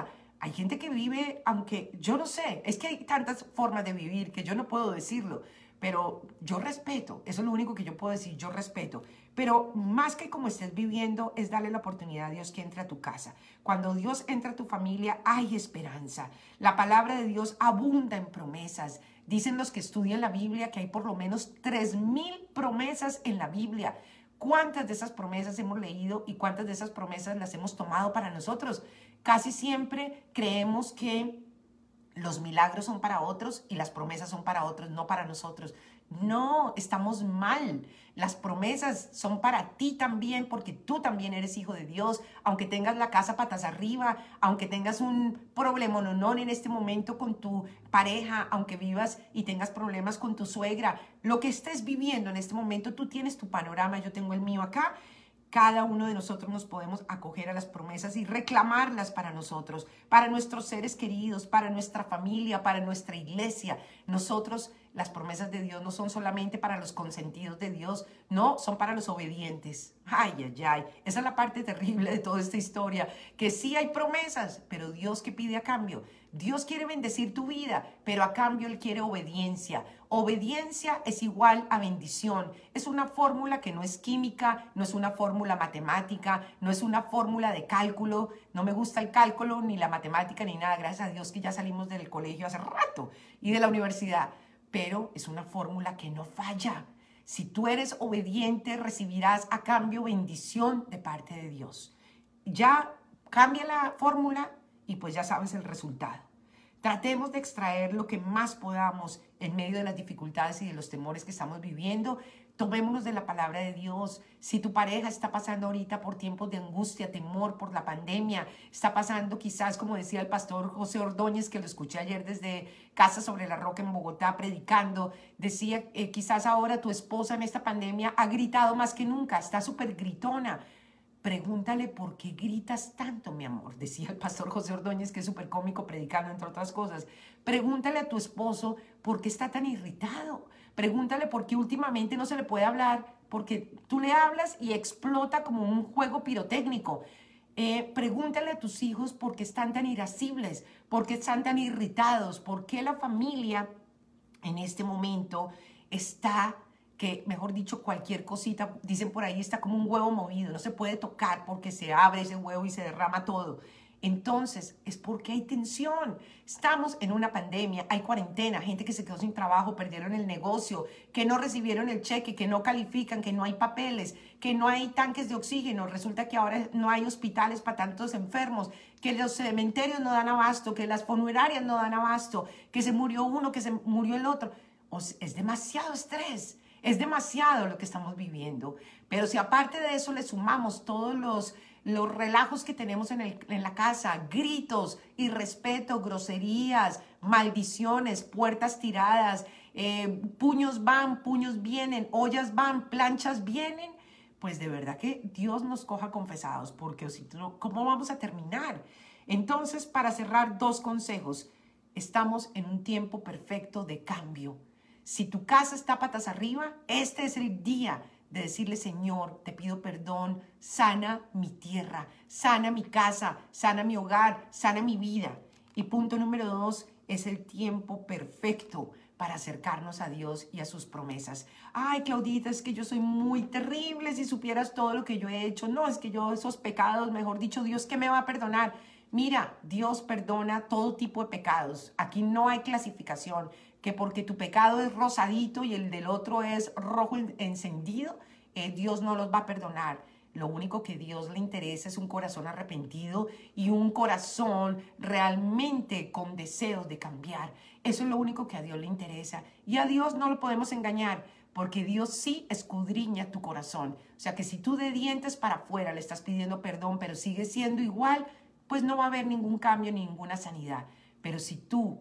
[SPEAKER 1] Hay gente que vive, aunque yo no sé, es que hay tantas formas de vivir que yo no puedo decirlo, pero yo respeto, eso es lo único que yo puedo decir, yo respeto. Pero más que como estés viviendo es darle la oportunidad a Dios que entre a tu casa. Cuando Dios entra a tu familia hay esperanza. La palabra de Dios abunda en promesas. Dicen los que estudian la Biblia que hay por lo menos tres mil promesas en la Biblia. ¿Cuántas de esas promesas hemos leído y cuántas de esas promesas las hemos tomado para nosotros? Casi siempre creemos que los milagros son para otros y las promesas son para otros, no para nosotros. No, estamos mal. Las promesas son para ti también, porque tú también eres hijo de Dios. Aunque tengas la casa patas arriba, aunque tengas un problema no en este momento con tu pareja, aunque vivas y tengas problemas con tu suegra, lo que estés viviendo en este momento, tú tienes tu panorama, yo tengo el mío acá. Cada uno de nosotros nos podemos acoger a las promesas y reclamarlas para nosotros, para nuestros seres queridos, para nuestra familia, para nuestra iglesia. Nosotros, las promesas de Dios no son solamente para los consentidos de Dios, no, son para los obedientes. Ay, ay, ay. Esa es la parte terrible de toda esta historia, que sí hay promesas, pero Dios, ¿qué pide a cambio? Dios quiere bendecir tu vida, pero a cambio Él quiere obediencia. Obediencia es igual a bendición. Es una fórmula que no es química, no es una fórmula matemática, no es una fórmula de cálculo. No me gusta el cálculo, ni la matemática, ni nada. Gracias a Dios que ya salimos del colegio hace rato y de la universidad. Pero es una fórmula que no falla. Si tú eres obediente, recibirás a cambio bendición de parte de Dios. Ya cambia la fórmula y pues ya sabes el resultado. Tratemos de extraer lo que más podamos en medio de las dificultades y de los temores que estamos viviendo. Tomémonos de la palabra de Dios. Si tu pareja está pasando ahorita por tiempos de angustia, temor por la pandemia, está pasando quizás, como decía el pastor José Ordóñez, que lo escuché ayer desde Casa sobre la Roca en Bogotá predicando, decía eh, quizás ahora tu esposa en esta pandemia ha gritado más que nunca, está súper gritona. Pregúntale por qué gritas tanto, mi amor, decía el pastor José Ordóñez, que es súper cómico predicando, entre otras cosas. Pregúntale a tu esposo por qué está tan irritado. Pregúntale por qué últimamente no se le puede hablar, porque tú le hablas y explota como un juego pirotécnico. Eh, pregúntale a tus hijos por qué están tan irascibles, por qué están tan irritados, por qué la familia en este momento está... que, mejor dicho, cualquier cosita, dicen por ahí, está como un huevo movido, no se puede tocar porque se abre ese huevo y se derrama todo. Entonces, es porque hay tensión. Estamos en una pandemia, hay cuarentena, gente que se quedó sin trabajo, perdieron el negocio, que no recibieron el cheque, que no califican, que no hay papeles, que no hay tanques de oxígeno. Resulta que ahora no hay hospitales para tantos enfermos, que los cementerios no dan abasto, que las funerarias no dan abasto, que se murió uno, que se murió el otro. O sea, es demasiado estrés. Es demasiado lo que estamos viviendo, pero si aparte de eso le sumamos todos los, los relajos que tenemos en, el, en la casa, gritos, irrespeto, groserías, maldiciones, puertas tiradas, eh, puños van, puños vienen, ollas van, planchas vienen, pues de verdad que Dios nos coja confesados, porque si no, ¿cómo vamos a terminar? Entonces, para cerrar, dos consejos. Estamos en un tiempo perfecto de cambio. Si tu casa está patas arriba, este es el día de decirle, Señor, te pido perdón, sana mi tierra, sana mi casa, sana mi hogar, sana mi vida. Y punto número dos, es el tiempo perfecto para acercarnos a Dios y a sus promesas. Ay, Claudita, es que yo soy muy terrible, si supieras todo lo que yo he hecho. No, es que yo esos pecados, mejor dicho, Dios, ¿qué me va a perdonar? Mira, Dios perdona todo tipo de pecados. Aquí no hay clasificación, que porque tu pecado es rosadito y el del otro es rojo encendido, eh, Dios no los va a perdonar. Lo único que a Dios le interesa es un corazón arrepentido y un corazón realmente con deseos de cambiar. Eso es lo único que a Dios le interesa. Y a Dios no lo podemos engañar, porque Dios sí escudriña tu corazón. O sea que si tú de dientes para afuera le estás pidiendo perdón, pero sigue siendo igual, pues no va a haber ningún cambio, ninguna sanidad. Pero si tú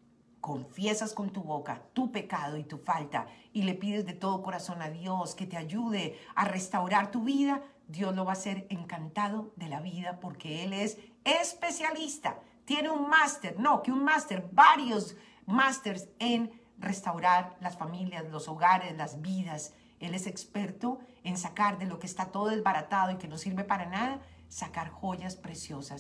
[SPEAKER 1] confiesas con tu boca tu pecado y tu falta y le pides de todo corazón a Dios que te ayude a restaurar tu vida, Dios lo va a hacer encantado de la vida, porque Él es especialista. Tiene un máster, no, que un máster, varios másters en restaurar las familias, los hogares, las vidas. Él es experto en sacar de lo que está todo desbaratado y que no sirve para nada, sacar joyas preciosas.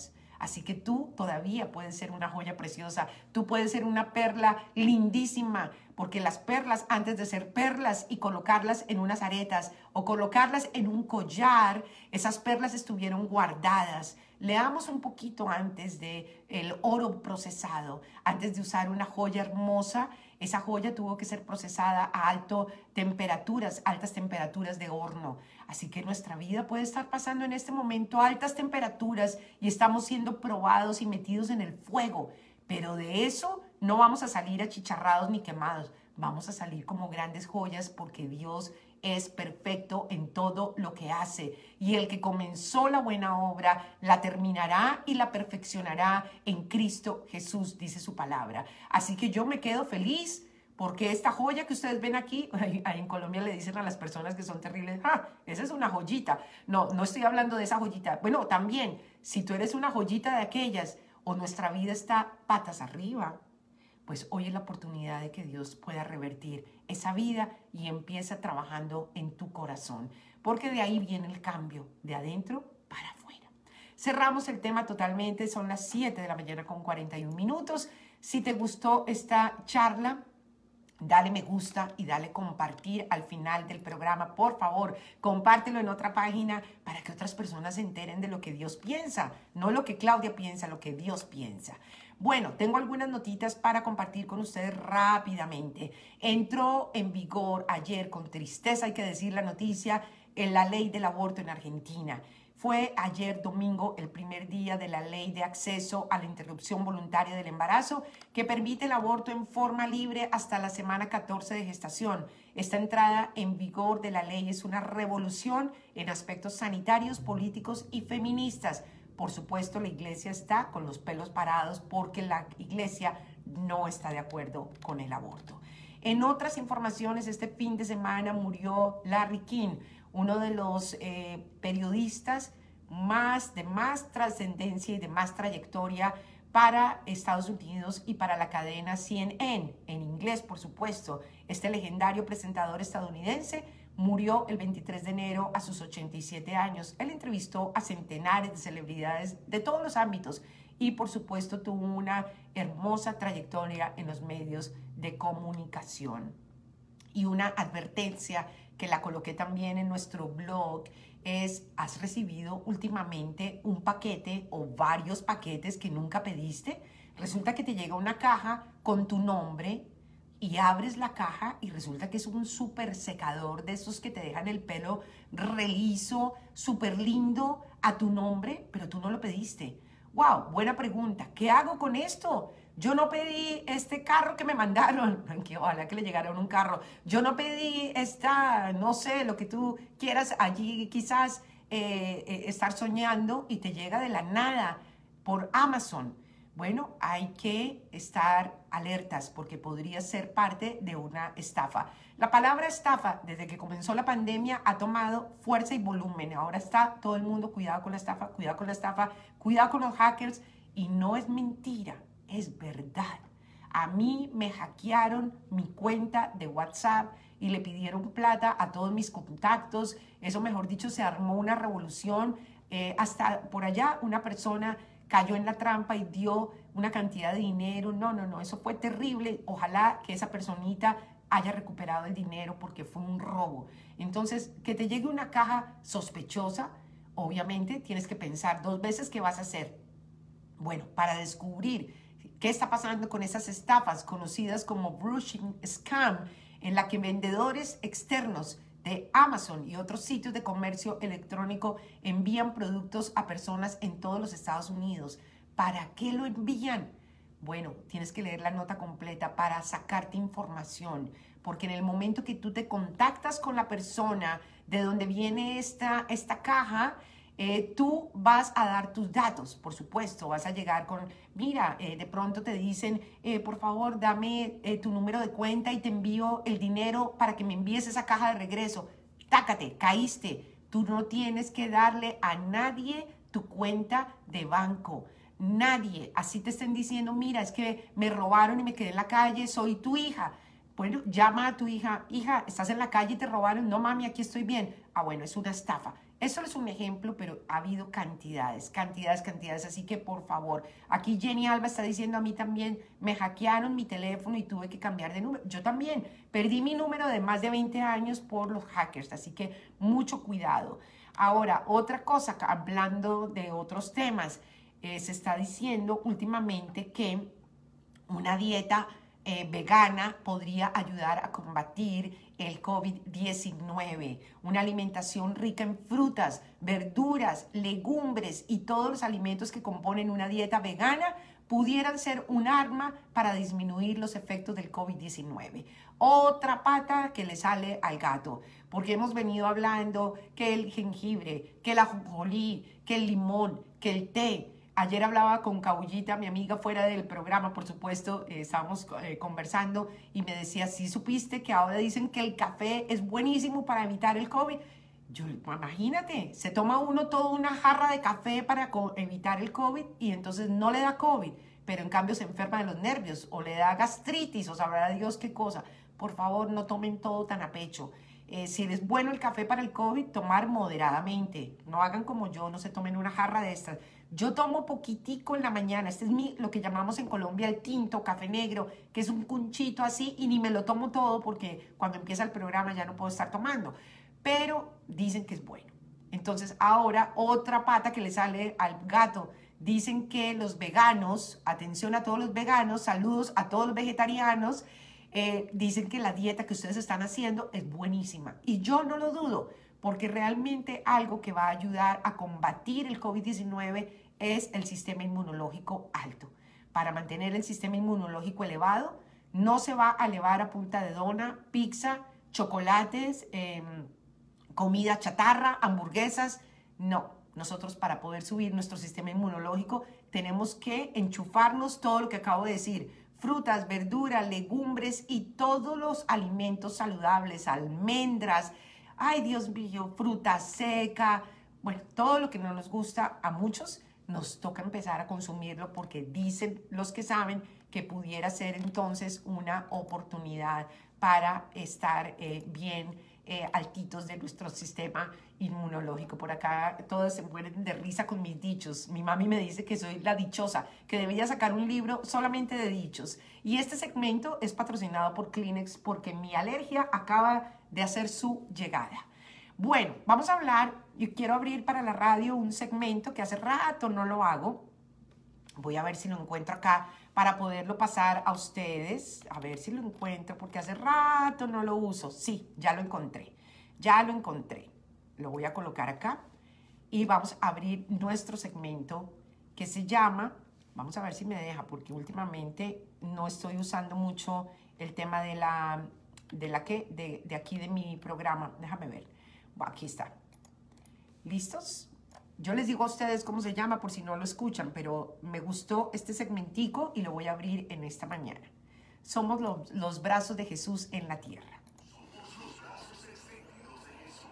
[SPEAKER 1] Así que tú todavía puedes ser una joya preciosa, tú puedes ser una perla lindísima, porque las perlas, antes de ser perlas y colocarlas en unas aretas o colocarlas en un collar, esas perlas estuvieron guardadas. Leamos un poquito antes de el oro procesado, antes de usar una joya hermosa. Esa joya tuvo que ser procesada a altas temperaturas, altas temperaturas de horno. Así que nuestra vida puede estar pasando en este momento a altas temperaturas y estamos siendo probados y metidos en el fuego. Pero de eso no vamos a salir achicharrados ni quemados. Vamos a salir como grandes joyas porque Dios es perfecto en todo lo que hace. Y el que comenzó la buena obra la terminará y la perfeccionará en Cristo Jesús, dice su palabra. Así que yo me quedo feliz porque esta joya que ustedes ven aquí, ahí en Colombia le dicen a las personas que son terribles, ¡ah! Esa es una joyita. No, no estoy hablando de esa joyita. Bueno, también, si tú eres una joyita de aquellas o nuestra vida está patas arriba, pues hoy es la oportunidad de que Dios pueda revertir esa vida y empieza trabajando en tu corazón, porque de ahí viene el cambio, de adentro para afuera. Cerramos el tema totalmente, son las siete de la mañana con cuarenta y un minutos. Si te gustó esta charla, dale me gusta y dale compartir al final del programa. Por favor, compártelo en otra página para que otras personas se enteren de lo que Dios piensa, no lo que Claudia piensa, lo que Dios piensa. Bueno, tengo algunas notitas para compartir con ustedes rápidamente. Entró en vigor ayer, con tristeza hay que decir la noticia, en la ley del aborto en Argentina. Fue ayer domingo el primer día de la ley de acceso a la interrupción voluntaria del embarazo que permite el aborto en forma libre hasta la semana catorce de gestación. Esta entrada en vigor de la ley es una revolución en aspectos sanitarios, políticos y feministas. Por supuesto, la iglesia está con los pelos parados porque la iglesia no está de acuerdo con el aborto. En otras informaciones, este fin de semana murió Larry King, uno de los eh, periodistas más, de más trascendencia y de más trayectoria para Estados Unidos y para la cadena C N N, en inglés, por supuesto. Este legendario presentador estadounidense murió el veintitrés de enero a sus ochenta y siete años. Él entrevistó a centenares de celebridades de todos los ámbitos y, por supuesto, tuvo una hermosa trayectoria en los medios de comunicación. Y una advertencia que la coloqué también en nuestro blog es: ¿has recibido últimamente un paquete o varios paquetes que nunca pediste? Resulta que te llega una caja con tu nombre y abres la caja y resulta que es un súper secador de esos que te dejan el pelo reliso, súper lindo a tu nombre, pero tú no lo pediste. ¡Wow! Buena pregunta. ¿Qué hago con esto? Yo no pedí este carro que me mandaron, que ojalá que le llegara un carro. Yo no pedí esta, no sé, lo que tú quieras allí quizás eh, eh, estar soñando y te llega de la nada por Amazon. Bueno, hay que estar alertas porque podría ser parte de una estafa. La palabra estafa, desde que comenzó la pandemia, ha tomado fuerza y volumen. Ahora está todo el mundo, cuidado con la estafa, cuidado con la estafa, cuidado con los hackers. Y no es mentira, es verdad. A mí me hackearon mi cuenta de WhatsApp y le pidieron plata a todos mis contactos. Eso, mejor dicho, se armó una revolución. Eh, hasta por allá una persona cayó en la trampa y dio una cantidad de dinero. No, no, no, eso fue terrible. Ojalá que esa personita haya recuperado el dinero porque fue un robo. Entonces, que te llegue una caja sospechosa, obviamente tienes que pensar dos veces qué vas a hacer. Bueno, para descubrir qué está pasando con esas estafas conocidas como brushing scam, en la que vendedores externos de Amazon y otros sitios de comercio electrónico envían productos a personas en todos los Estados Unidos. ¿Para qué lo envían? Bueno, tienes que leer la nota completa para sacarte información, porque en el momento que tú te contactas con la persona de donde viene esta, esta caja, eh, tú vas a dar tus datos, por supuesto, vas a llegar con, mira, eh, de pronto te dicen, eh, por favor, dame eh, tu número de cuenta y te envío el dinero para que me envíes esa caja de regreso. Tácate, caíste. Tú no tienes que darle a nadie tu cuenta de banco. Nadie. Así te estén diciendo, mira, es que me robaron y me quedé en la calle, soy tu hija. Bueno, llama a tu hija, hija, estás en la calle y te robaron. No, mami, aquí estoy bien. Ah, bueno, es una estafa. Esto es un ejemplo, pero ha habido cantidades, cantidades, cantidades. Así que, por favor, aquí Jenny Alba está diciendo a mí también, me hackearon mi teléfono y tuve que cambiar de número. Yo también perdí mi número de más de veinte años por los hackers, así que mucho cuidado. Ahora, otra cosa, hablando de otros temas, eh, se está diciendo últimamente que una dieta eh, vegana podría ayudar a combatir el COVID diecinueve. Una alimentación rica en frutas, verduras, legumbres y todos los alimentos que componen una dieta vegana pudieran ser un arma para disminuir los efectos del COVID diecinueve. Otra pata que le sale al gato, porque hemos venido hablando que el jengibre, que la ajonjolí, que el limón, que el té. Ayer hablaba con Cabullita, mi amiga, fuera del programa, por supuesto, eh, estábamos eh, conversando y me decía, ¿sí supiste que ahora dicen que el café es buenísimo para evitar el COVID? Yo, imagínate, se toma uno toda una jarra de café para evitar el COVID y entonces no le da COVID, pero en cambio se enferma de los nervios o le da gastritis o sabrá Dios qué cosa. Por favor, no tomen todo tan a pecho. Eh, si es bueno el café para el COVID, tomar moderadamente. No hagan como yo, no se tomen una jarra de estas. Yo tomo poquitico en la mañana. Este es mi, lo que llamamos en Colombia el tinto, café negro, que es un cunchito así y ni me lo tomo todo porque cuando empieza el programa ya no puedo estar tomando. Pero dicen que es bueno. Entonces ahora otra pata que le sale al gato. Dicen que los veganos, atención a todos los veganos, saludos a todos los vegetarianos, eh, dicen que la dieta que ustedes están haciendo es buenísima. Y yo no lo dudo, porque realmente algo que va a ayudar a combatir el COVID diecinueve es el sistema inmunológico alto. Para mantener el sistema inmunológico elevado, no se va a elevar a punta de dona, pizza, chocolates, eh, comida chatarra, hamburguesas. No, nosotros para poder subir nuestro sistema inmunológico tenemos que enchufarnos todo lo que acabo de decir. Frutas, verduras, legumbres y todos los alimentos saludables, almendras, ay Dios mío, fruta seca, bueno, todo lo que no nos gusta a muchos, nos toca empezar a consumirlo porque dicen los que saben que pudiera ser entonces una oportunidad para estar eh, bien eh, altitos de nuestro sistema inmunológico. Por acá todos se mueren de risa con mis dichos. Mi mami me dice que soy la dichosa, que debería sacar un libro solamente de dichos. Y este segmento es patrocinado por Kleenex porque mi alergia acaba de hacer su llegada. Bueno, vamos a hablar, yo quiero abrir para la radio un segmento que hace rato no lo hago. Voy a ver si lo encuentro acá para poderlo pasar a ustedes. A ver si lo encuentro porque hace rato no lo uso. Sí, ya lo encontré. Ya lo encontré. Lo voy a colocar acá y vamos a abrir nuestro segmento que se llama, vamos a ver si me deja porque últimamente no estoy usando mucho el tema de la, de la que, de, de aquí de mi programa. Déjame ver. Aquí está. ¿Listos? Yo les digo a ustedes cómo se llama por si no lo escuchan, pero me gustó este segmentico y lo voy a abrir en esta mañana. Somos los, los brazos de Jesús en la tierra.
[SPEAKER 2] Somos los brazos extendidos de Jesús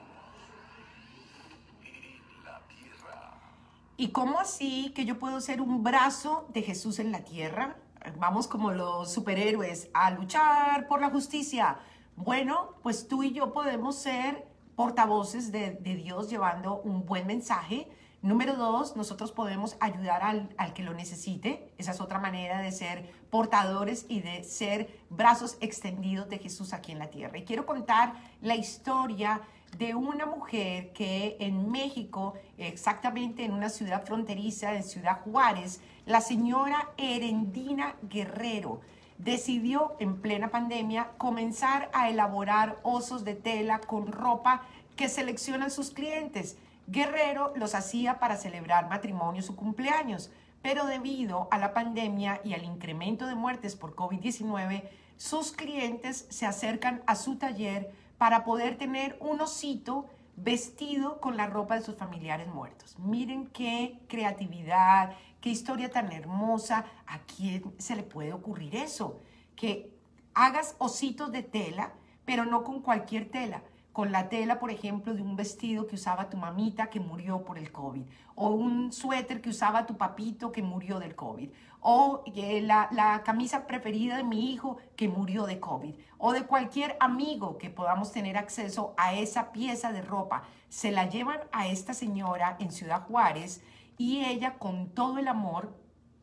[SPEAKER 2] en la tierra.
[SPEAKER 1] ¿Y cómo así que yo puedo ser un brazo de Jesús en la tierra? Vamos como los superhéroes a luchar por la justicia. Bueno, pues tú y yo podemos ser portavoces de, de Dios llevando un buen mensaje. Número dos, nosotros podemos ayudar al, al que lo necesite. Esa es otra manera de ser portadores y de ser brazos extendidos de Jesús aquí en la tierra. Y quiero contar la historia de una mujer que en México, exactamente en una ciudad fronteriza, en Ciudad Juárez, la señora Erendina Guerrero decidió en plena pandemia comenzar a elaborar osos de tela con ropa que seleccionan sus clientes. Guerrero los hacía para celebrar matrimonios o cumpleaños, pero debido a la pandemia y al incremento de muertes por COVID diecinueve, sus clientes se acercan a su taller para poder tener un osito vestido con la ropa de sus familiares muertos. Miren qué creatividad, qué historia tan hermosa. ¿A quién se le puede ocurrir eso? Que hagas ositos de tela, pero no con cualquier tela, con la tela, por ejemplo, de un vestido que usaba tu mamita que murió por el COVID, o un suéter que usaba tu papito que murió del COVID, o eh, la, la camisa preferida de mi hijo que murió de COVID, o de cualquier amigo que podamos tener acceso a esa pieza de ropa. Se la llevan a esta señora en Ciudad Juárez y ella con todo el amor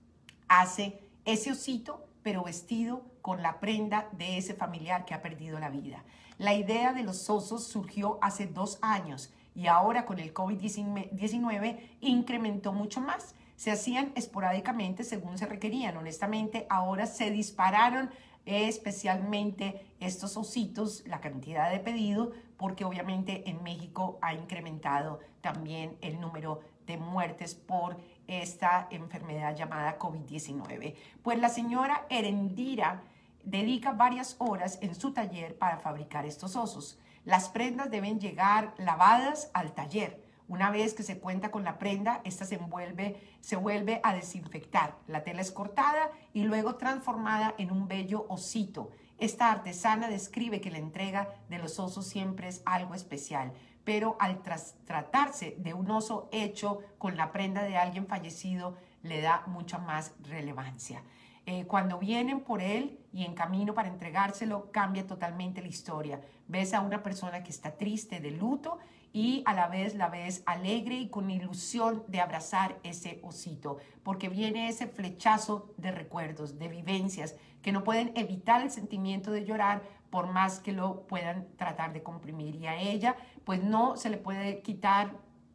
[SPEAKER 1] hace ese osito, pero vestido con la prenda de ese familiar que ha perdido la vida. La idea de los osos surgió hace dos años y ahora con el COVID diecinueve incrementó mucho más. Se hacían esporádicamente según se requerían. Honestamente, ahora se dispararon especialmente estos ositos, la cantidad de pedidos, porque obviamente en México ha incrementado también el número de muertes por esta enfermedad llamada COVID diecinueve. Pues la señora Erendira dedica varias horas en su taller para fabricar estos osos. Las prendas deben llegar lavadas al taller. Una vez que se cuenta con la prenda, esta se envuelve, se vuelve a desinfectar. La tela es cortada y luego transformada en un bello osito. Esta artesana describe que la entrega de los osos siempre es algo especial, pero al tratarse de un oso hecho con la prenda de alguien fallecido, le da mucha más relevancia. Eh, cuando vienen por él y en camino para entregárselo, cambia totalmente la historia. Ves a una persona que está triste, de luto, y a la vez la ves alegre y con ilusión de abrazar ese osito, porque viene ese flechazo de recuerdos, de vivencias, que no pueden evitar el sentimiento de llorar por más que lo puedan tratar de comprimir. Y a ella, pues no se le puede quitar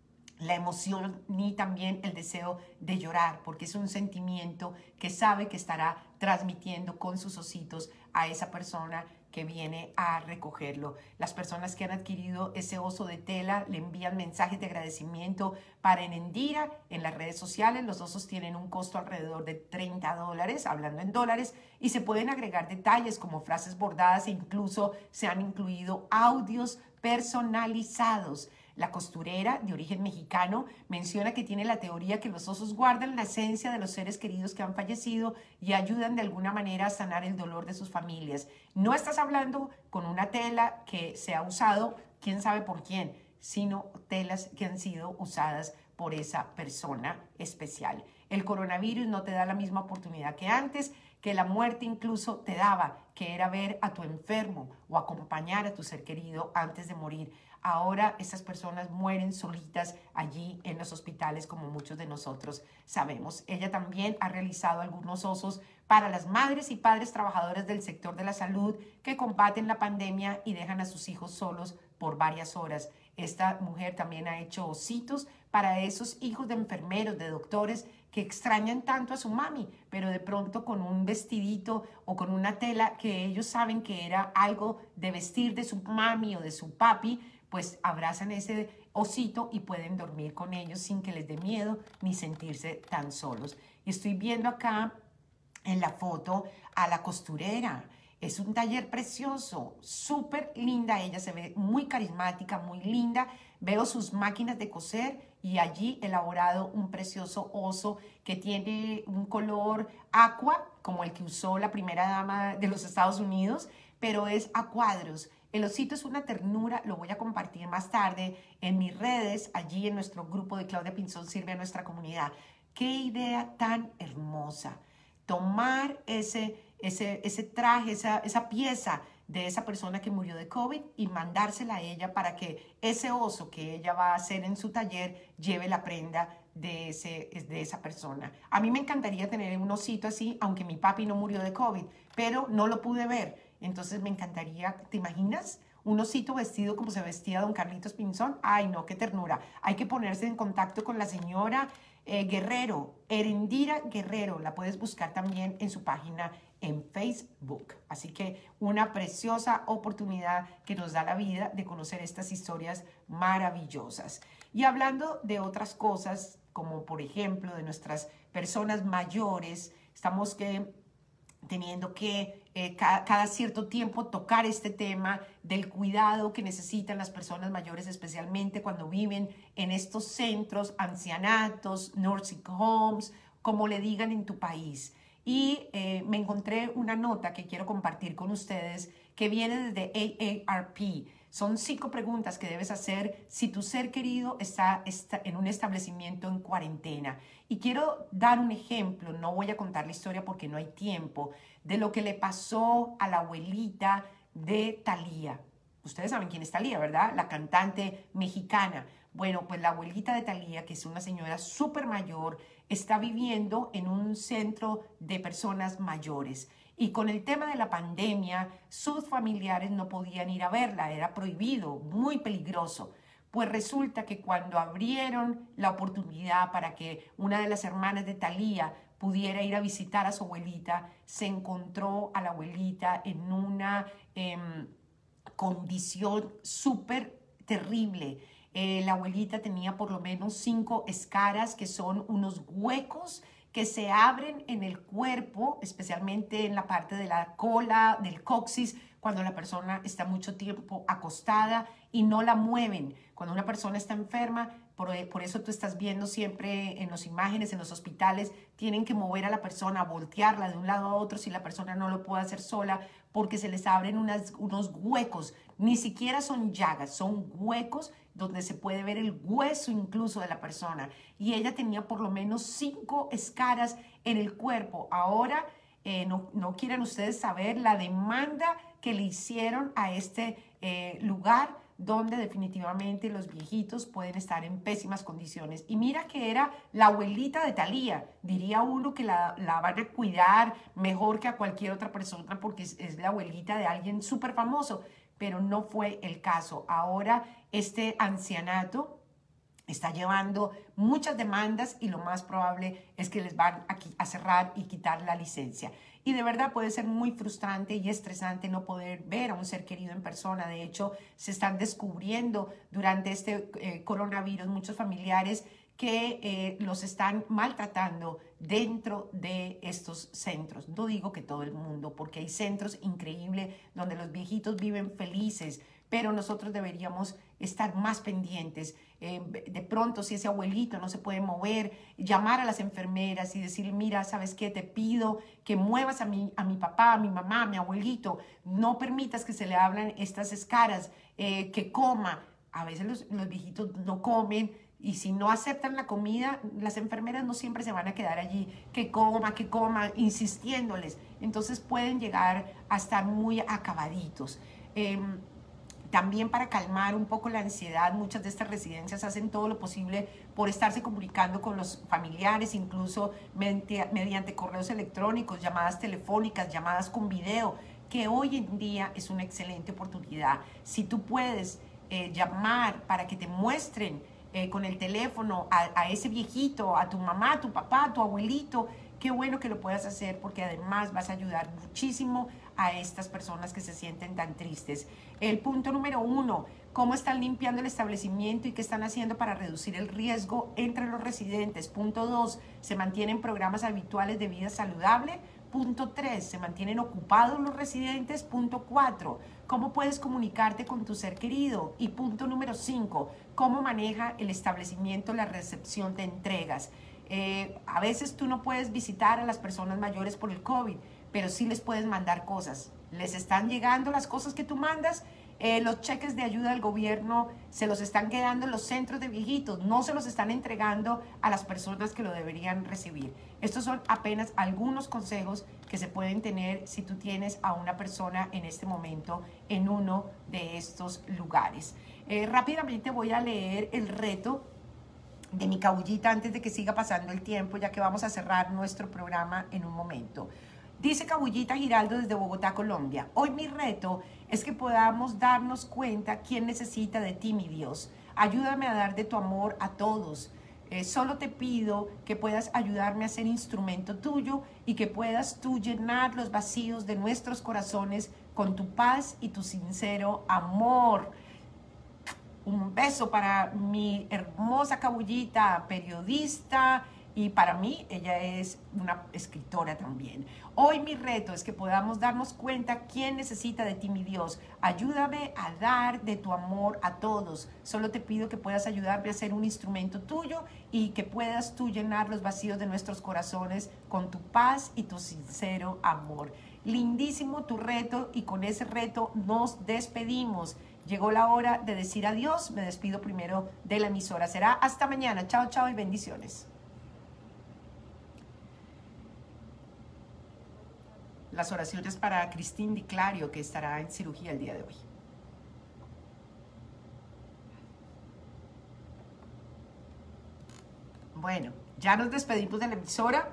[SPEAKER 1] la emoción ni también el deseo de llorar, porque es un sentimiento que sabe que estará transmitiendo con sus ositos a esa persona que viene a recogerlo. Las personas que han adquirido ese oso de tela le envían mensajes de agradecimiento para Erendira en las redes sociales. Los osos tienen un costo alrededor de treinta dólares, hablando en dólares, y se pueden agregar detalles como frases bordadas e incluso se han incluido audios personalizados. La costurera, de origen mexicano, menciona que tiene la teoría que los osos guardan la esencia de los seres queridos que han fallecido y ayudan de alguna manera a sanar el dolor de sus familias. No estás hablando con una tela que se ha usado, quién sabe por quién, sino telas que han sido usadas por esa persona especial. El coronavirus no te da la misma oportunidad que antes, que la muerte incluso te daba, que era ver a tu enfermo o acompañar a tu ser querido antes de morir. Ahora estas personas mueren solitas allí en los hospitales, como muchos de nosotros sabemos. Ella también ha realizado algunos osos para las madres y padres trabajadores del sector de la salud que combaten la pandemia y dejan a sus hijos solos por varias horas. Esta mujer también ha hecho ositos para esos hijos de enfermeros, de doctores que extrañan tanto a su mami, pero de pronto con un vestidito o con una tela que ellos saben que era algo de vestir de su mami o de su papi, pues abrazan ese osito y pueden dormir con ellos sin que les dé miedo ni sentirse tan solos. Y estoy viendo acá en la foto a la costurera. Es un taller precioso, súper linda. Ella se ve muy carismática, muy linda. Veo sus máquinas de coser y allí elaborado un precioso oso que tiene un color aqua, como el que usó la primera dama de los Estados Unidos, pero es a cuadros. El osito es una ternura, lo voy a compartir más tarde en mis redes, allí en nuestro grupo de Claudia Pinzón Sirve a Nuestra Comunidad. ¡Qué idea tan hermosa! Tomar ese, ese, ese traje, esa, esa pieza de esa persona que murió de COVID y mandársela a ella para que ese oso que ella va a hacer en su taller lleve la prenda de, ese, de esa persona. A mí me encantaría tener un osito así, aunque mi papi no murió de COVID, pero no lo pude ver. Entonces me encantaría, ¿te imaginas? Un osito vestido como se vestía don Carlitos Pinzón. Ay, no, qué ternura. Hay que ponerse en contacto con la señora eh, Guerrero, Erendira Guerrero. La puedes buscar también en su página en Facebook. Así que una preciosa oportunidad que nos da la vida de conocer estas historias maravillosas. Y hablando de otras cosas, como por ejemplo de nuestras personas mayores, estamos que... teniendo que eh, cada, cada cierto tiempo tocar este tema del cuidado que necesitan las personas mayores, especialmente cuando viven en estos centros, ancianatos, nursing homes, como le digan en tu país. Y eh, me encontré una nota que quiero compartir con ustedes que viene desde A A R P. Son cinco preguntas que debes hacer si tu ser querido está, está en un establecimiento en cuarentena. Y quiero dar un ejemplo, no voy a contar la historia porque no hay tiempo, de lo que le pasó a la abuelita de Thalía. Ustedes saben quién es Thalía, ¿verdad? La cantante mexicana. Bueno, pues la abuelita de Thalía, que es una señora súper mayor, está viviendo en un centro de personas mayores. Y con el tema de la pandemia, sus familiares no podían ir a verla, era prohibido, muy peligroso. Pues resulta que cuando abrieron la oportunidad para que una de las hermanas de Thalía pudiera ir a visitar a su abuelita, se encontró a la abuelita en una eh, condición súper terrible. Eh, la abuelita tenía por lo menos cinco escaras, que son unos huecos que se abren en el cuerpo, especialmente en la parte de la cola, del coxis, cuando la persona está mucho tiempo acostada y no la mueven. Cuando una persona está enferma, por, por eso tú estás viendo siempre en las imágenes, en los hospitales, tienen que mover a la persona, voltearla de un lado a otro si la persona no lo puede hacer sola, porque se les abren unas, unos huecos. Ni siquiera son llagas, son huecos donde se puede ver el hueso incluso de la persona. Y ella tenía por lo menos cinco escaras en el cuerpo. Ahora, eh, no, no quieren ustedes saber la demanda que le hicieron a este eh, lugar donde definitivamente los viejitos pueden estar en pésimas condiciones. Y mira que era la abuelita de Thalía. Diría uno que la, la van a cuidar mejor que a cualquier otra persona porque es, es la abuelita de alguien súper famoso, pero no fue el caso. Ahora este ancianato está llevando muchas demandas y lo más probable es que les van a, a cerrar y quitar la licencia. Y de verdad puede ser muy frustrante y estresante no poder ver a un ser querido en persona. De hecho, se están descubriendo durante este eh, coronavirus muchos familiares que eh, los están maltratando dentro de estos centros. No digo que todo el mundo, porque hay centros increíbles donde los viejitos viven felices, pero nosotros deberíamos estar más pendientes. Eh, de pronto, si ese abuelito no se puede mover, llamar a las enfermeras y decir, mira, ¿sabes qué? Te pido que muevas a mi, a mi papá, a mi mamá, a mi abuelito. No permitas que se le abran estas escaras, eh, que coma. A veces los, los viejitos no comen y si no aceptan la comida, las enfermeras no siempre se van a quedar allí. Que coma, que coma, insistiéndoles. Entonces pueden llegar a estar muy acabaditos. Eh, También para calmar un poco la ansiedad, muchas de estas residencias hacen todo lo posible por estarse comunicando con los familiares, incluso mediante, mediante correos electrónicos, llamadas telefónicas, llamadas con video, que hoy en día es una excelente oportunidad. Si tú puedes eh, llamar para que te muestren eh, con el teléfono a, a ese viejito, a tu mamá, a tu papá, a tu abuelito, qué bueno que lo puedas hacer porque además vas a ayudar muchísimo a estas personas que se sienten tan tristes. El punto número uno, ¿cómo están limpiando el establecimiento y qué están haciendo para reducir el riesgo entre los residentes? Punto dos, ¿se mantienen programas habituales de vida saludable? Punto tres, ¿se mantienen ocupados los residentes? Punto cuatro, ¿cómo puedes comunicarte con tu ser querido? Y punto número cinco, ¿cómo maneja el establecimiento la recepción de entregas? Eh, a veces tú no puedes visitar a las personas mayores por el COVID, pero sí les puedes mandar cosas. ¿Les están llegando las cosas que tú mandas? Eh, los cheques de ayuda del gobierno se los están quedando en los centros de viejitos, no se los están entregando a las personas que lo deberían recibir. Estos son apenas algunos consejos que se pueden tener si tú tienes a una persona en este momento en uno de estos lugares. Eh, rápidamente voy a leer el reto de mi cabullita antes de que siga pasando el tiempo, ya que vamos a cerrar nuestro programa en un momento. Dice Cabullita Giraldo desde Bogotá, Colombia. Hoy mi reto es que podamos darnos cuenta quién necesita de ti, mi Dios. Ayúdame a dar de tu amor a todos. Eh, solo te pido que puedas ayudarme a ser instrumento tuyo y que puedas tú llenar los vacíos de nuestros corazones con tu paz y tu sincero amor. Un beso para mi hermosa Cabullita, periodista, y para mí ella es una escritora también. Hoy mi reto es que podamos darnos cuenta quién necesita de ti, mi Dios. Ayúdame a dar de tu amor a todos. Solo te pido que puedas ayudarme a ser un instrumento tuyo y que puedas tú llenar los vacíos de nuestros corazones con tu paz y tu sincero amor. Lindísimo tu reto y con ese reto nos despedimos. Llegó la hora de decir adiós. Me despido primero de la emisora. Será hasta mañana. Chao, chao y bendiciones. Las oraciones para Cristín Di Clario, que estará en cirugía el día de hoy. Bueno, ya nos despedimos de la emisora.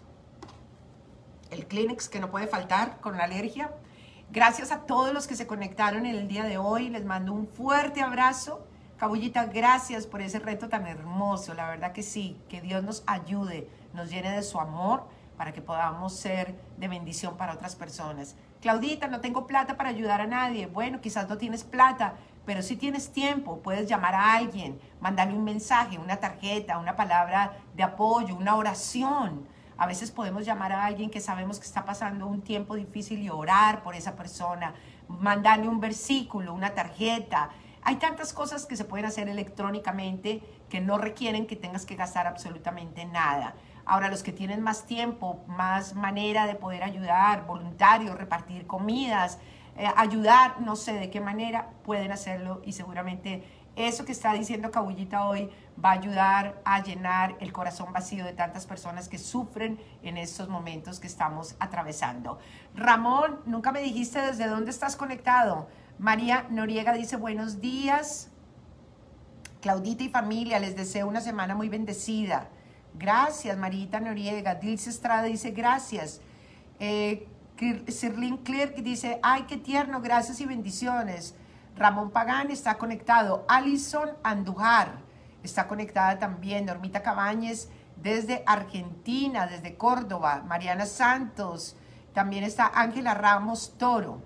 [SPEAKER 1] El Kleenex que no puede faltar con la alergia. Gracias a todos los que se conectaron en el día de hoy. Les mando un fuerte abrazo. Cabullita, gracias por ese reto tan hermoso. La verdad que sí, que Dios nos ayude, nos llene de su amor para que podamos ser de bendición para otras personas. Claudita, no tengo plata para ayudar a nadie. Bueno, quizás no tienes plata, pero si tienes tiempo, puedes llamar a alguien, mandarle un mensaje, una tarjeta, una palabra de apoyo, una oración. A veces podemos llamar a alguien que sabemos que está pasando un tiempo difícil y orar por esa persona, mandarle un versículo, una tarjeta. Hay tantas cosas que se pueden hacer electrónicamente que no requieren que tengas que gastar absolutamente nada. Ahora, los que tienen más tiempo, más manera de poder ayudar, voluntarios, repartir comidas, eh, ayudar, no sé de qué manera, pueden hacerlo y seguramente eso que está diciendo Cabullita hoy va a ayudar a llenar el corazón vacío de tantas personas que sufren en estos momentos que estamos atravesando. Ramón, nunca me dijiste desde dónde estás conectado. María Noriega dice buenos días. Claudita y familia, les deseo una semana muy bendecida. Gracias, Marita Noriega. Dilce Estrada dice gracias. Eh, Sirlin Clerk dice, ay, qué tierno, gracias y bendiciones. Ramón Pagán está conectado. Alison Andujar está conectada también. Normita Cabañez desde Argentina, desde Córdoba. Mariana Santos. También está Ángela Ramos Toro.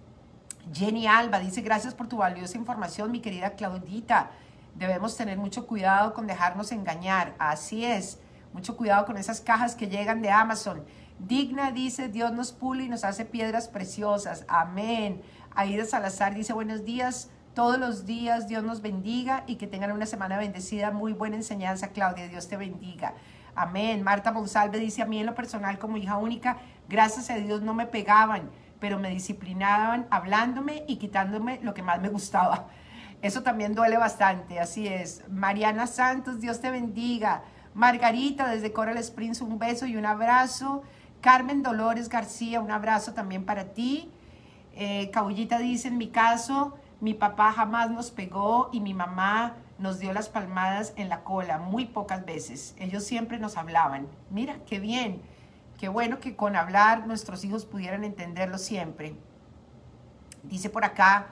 [SPEAKER 1] Jenny Alba dice, gracias por tu valiosa información, mi querida Claudita. Debemos tener mucho cuidado con dejarnos engañar. Así es. Mucho cuidado con esas cajas que llegan de Amazon. Digna dice, Dios nos pule y nos hace piedras preciosas. Amén. Aida Salazar dice, buenos días. Todos los días Dios nos bendiga y que tengan una semana bendecida. Muy buena enseñanza, Claudia. Dios te bendiga. Amén. Marta Monsalve dice, a mí en lo personal como hija única, gracias a Dios no me pegaban, pero me disciplinaban hablándome y quitándome lo que más me gustaba. Eso también duele bastante, así es. Mariana Santos, Dios te bendiga. Margarita, desde Coral Springs, un beso y un abrazo. Carmen Dolores García, un abrazo también para ti. Eh, Cabullita dice, en mi caso, mi papá jamás nos pegó y mi mamá nos dio las palmadas en la cola, muy pocas veces. Ellos siempre nos hablaban. Mira, qué bien, qué bueno que con hablar nuestros hijos pudieran entenderlo siempre. Dice por acá,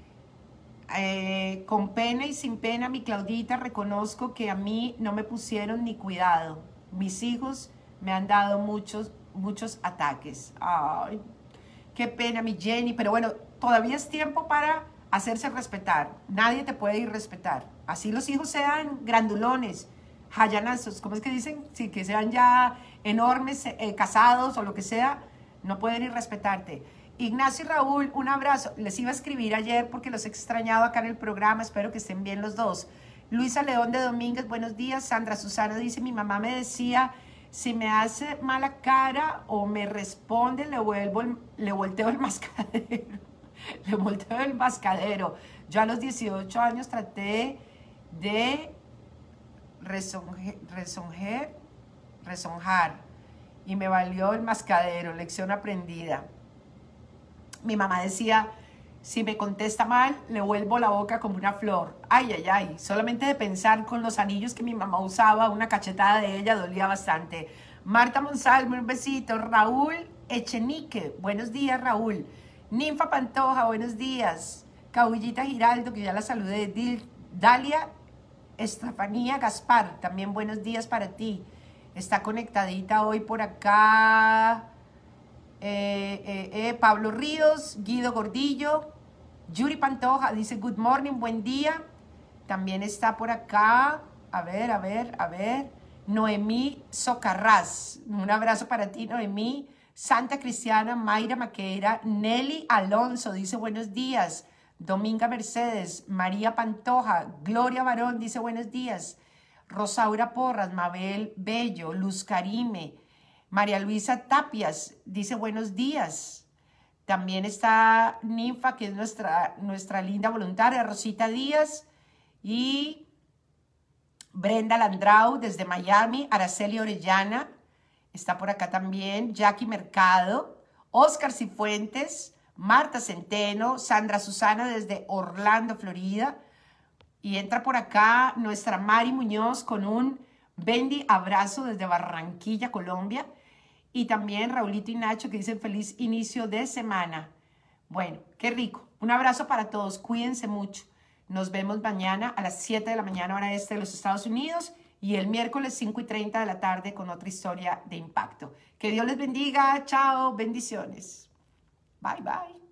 [SPEAKER 1] Eh, con pena y sin pena, mi Claudita, reconozco que a mí no me pusieron ni cuidado. Mis hijos me han dado muchos, muchos ataques. Ay, qué pena, mi Jenny. Pero bueno, todavía es tiempo para hacerse respetar. Nadie te puede ir a respetar. Así los hijos sean grandulones, jayanazos, ¿cómo es que dicen? Sí, que sean ya enormes, eh, casados o lo que sea, no pueden ir a respetarte. Ignacio y Raúl, un abrazo. Les iba a escribir ayer porque los he extrañado acá en el programa. Espero que estén bien los dos. Luisa León de Domínguez, buenos días. Sandra Susana dice, mi mamá me decía, si me hace mala cara o me responde, le, vuelvo el, le volteo el mascadero. Le volteo el mascadero. Yo a los dieciocho años traté de resonje, resonjer, resonjar y me valió el mascadero. Lección aprendida. Mi mamá decía, si me contesta mal, le vuelvo la boca como una flor. Ay, ay, ay. Solamente de pensar con los anillos que mi mamá usaba, una cachetada de ella dolía bastante. Marta Monsalve, un besito. Raúl Echenique, buenos días, Raúl. Ninfa Pantoja, buenos días. Cabullita Giraldo, que ya la saludé. Dil, Dalia Estefanía Gaspar, también buenos días para ti. Está conectadita hoy por acá. Eh, eh, eh, Pablo Ríos, Guido Gordillo, Yuri Pantoja dice good morning, buen día. También está por acá, a ver, a ver, a ver, Noemí Socarrás, un abrazo para ti, Noemí. Santa Cristiana, Mayra Maqueira, Nelly Alonso dice buenos días. Dominga Mercedes, María Pantoja, Gloria Barón dice buenos días. Rosaura Porras, Mabel Bello, Luz Karime, María Luisa Tapias dice buenos días. También está Ninfa, que es nuestra, nuestra linda voluntaria, Rosita Díaz. Y Brenda Landrau desde Miami. Araceli Orellana está por acá también. Jackie Mercado. Oscar Cifuentes. Marta Centeno. Sandra Susana desde Orlando, Florida. Y entra por acá nuestra Mari Muñoz con un Bendy abrazo desde Barranquilla, Colombia. Y también Raulito y Nacho que dicen feliz inicio de semana. Bueno, qué rico. Un abrazo para todos. Cuídense mucho. Nos vemos mañana a las siete de la mañana hora este de los Estados Unidos y el miércoles cinco y treinta de la tarde con otra historia de impacto. Que Dios les bendiga. Chao. Bendiciones. Bye, bye.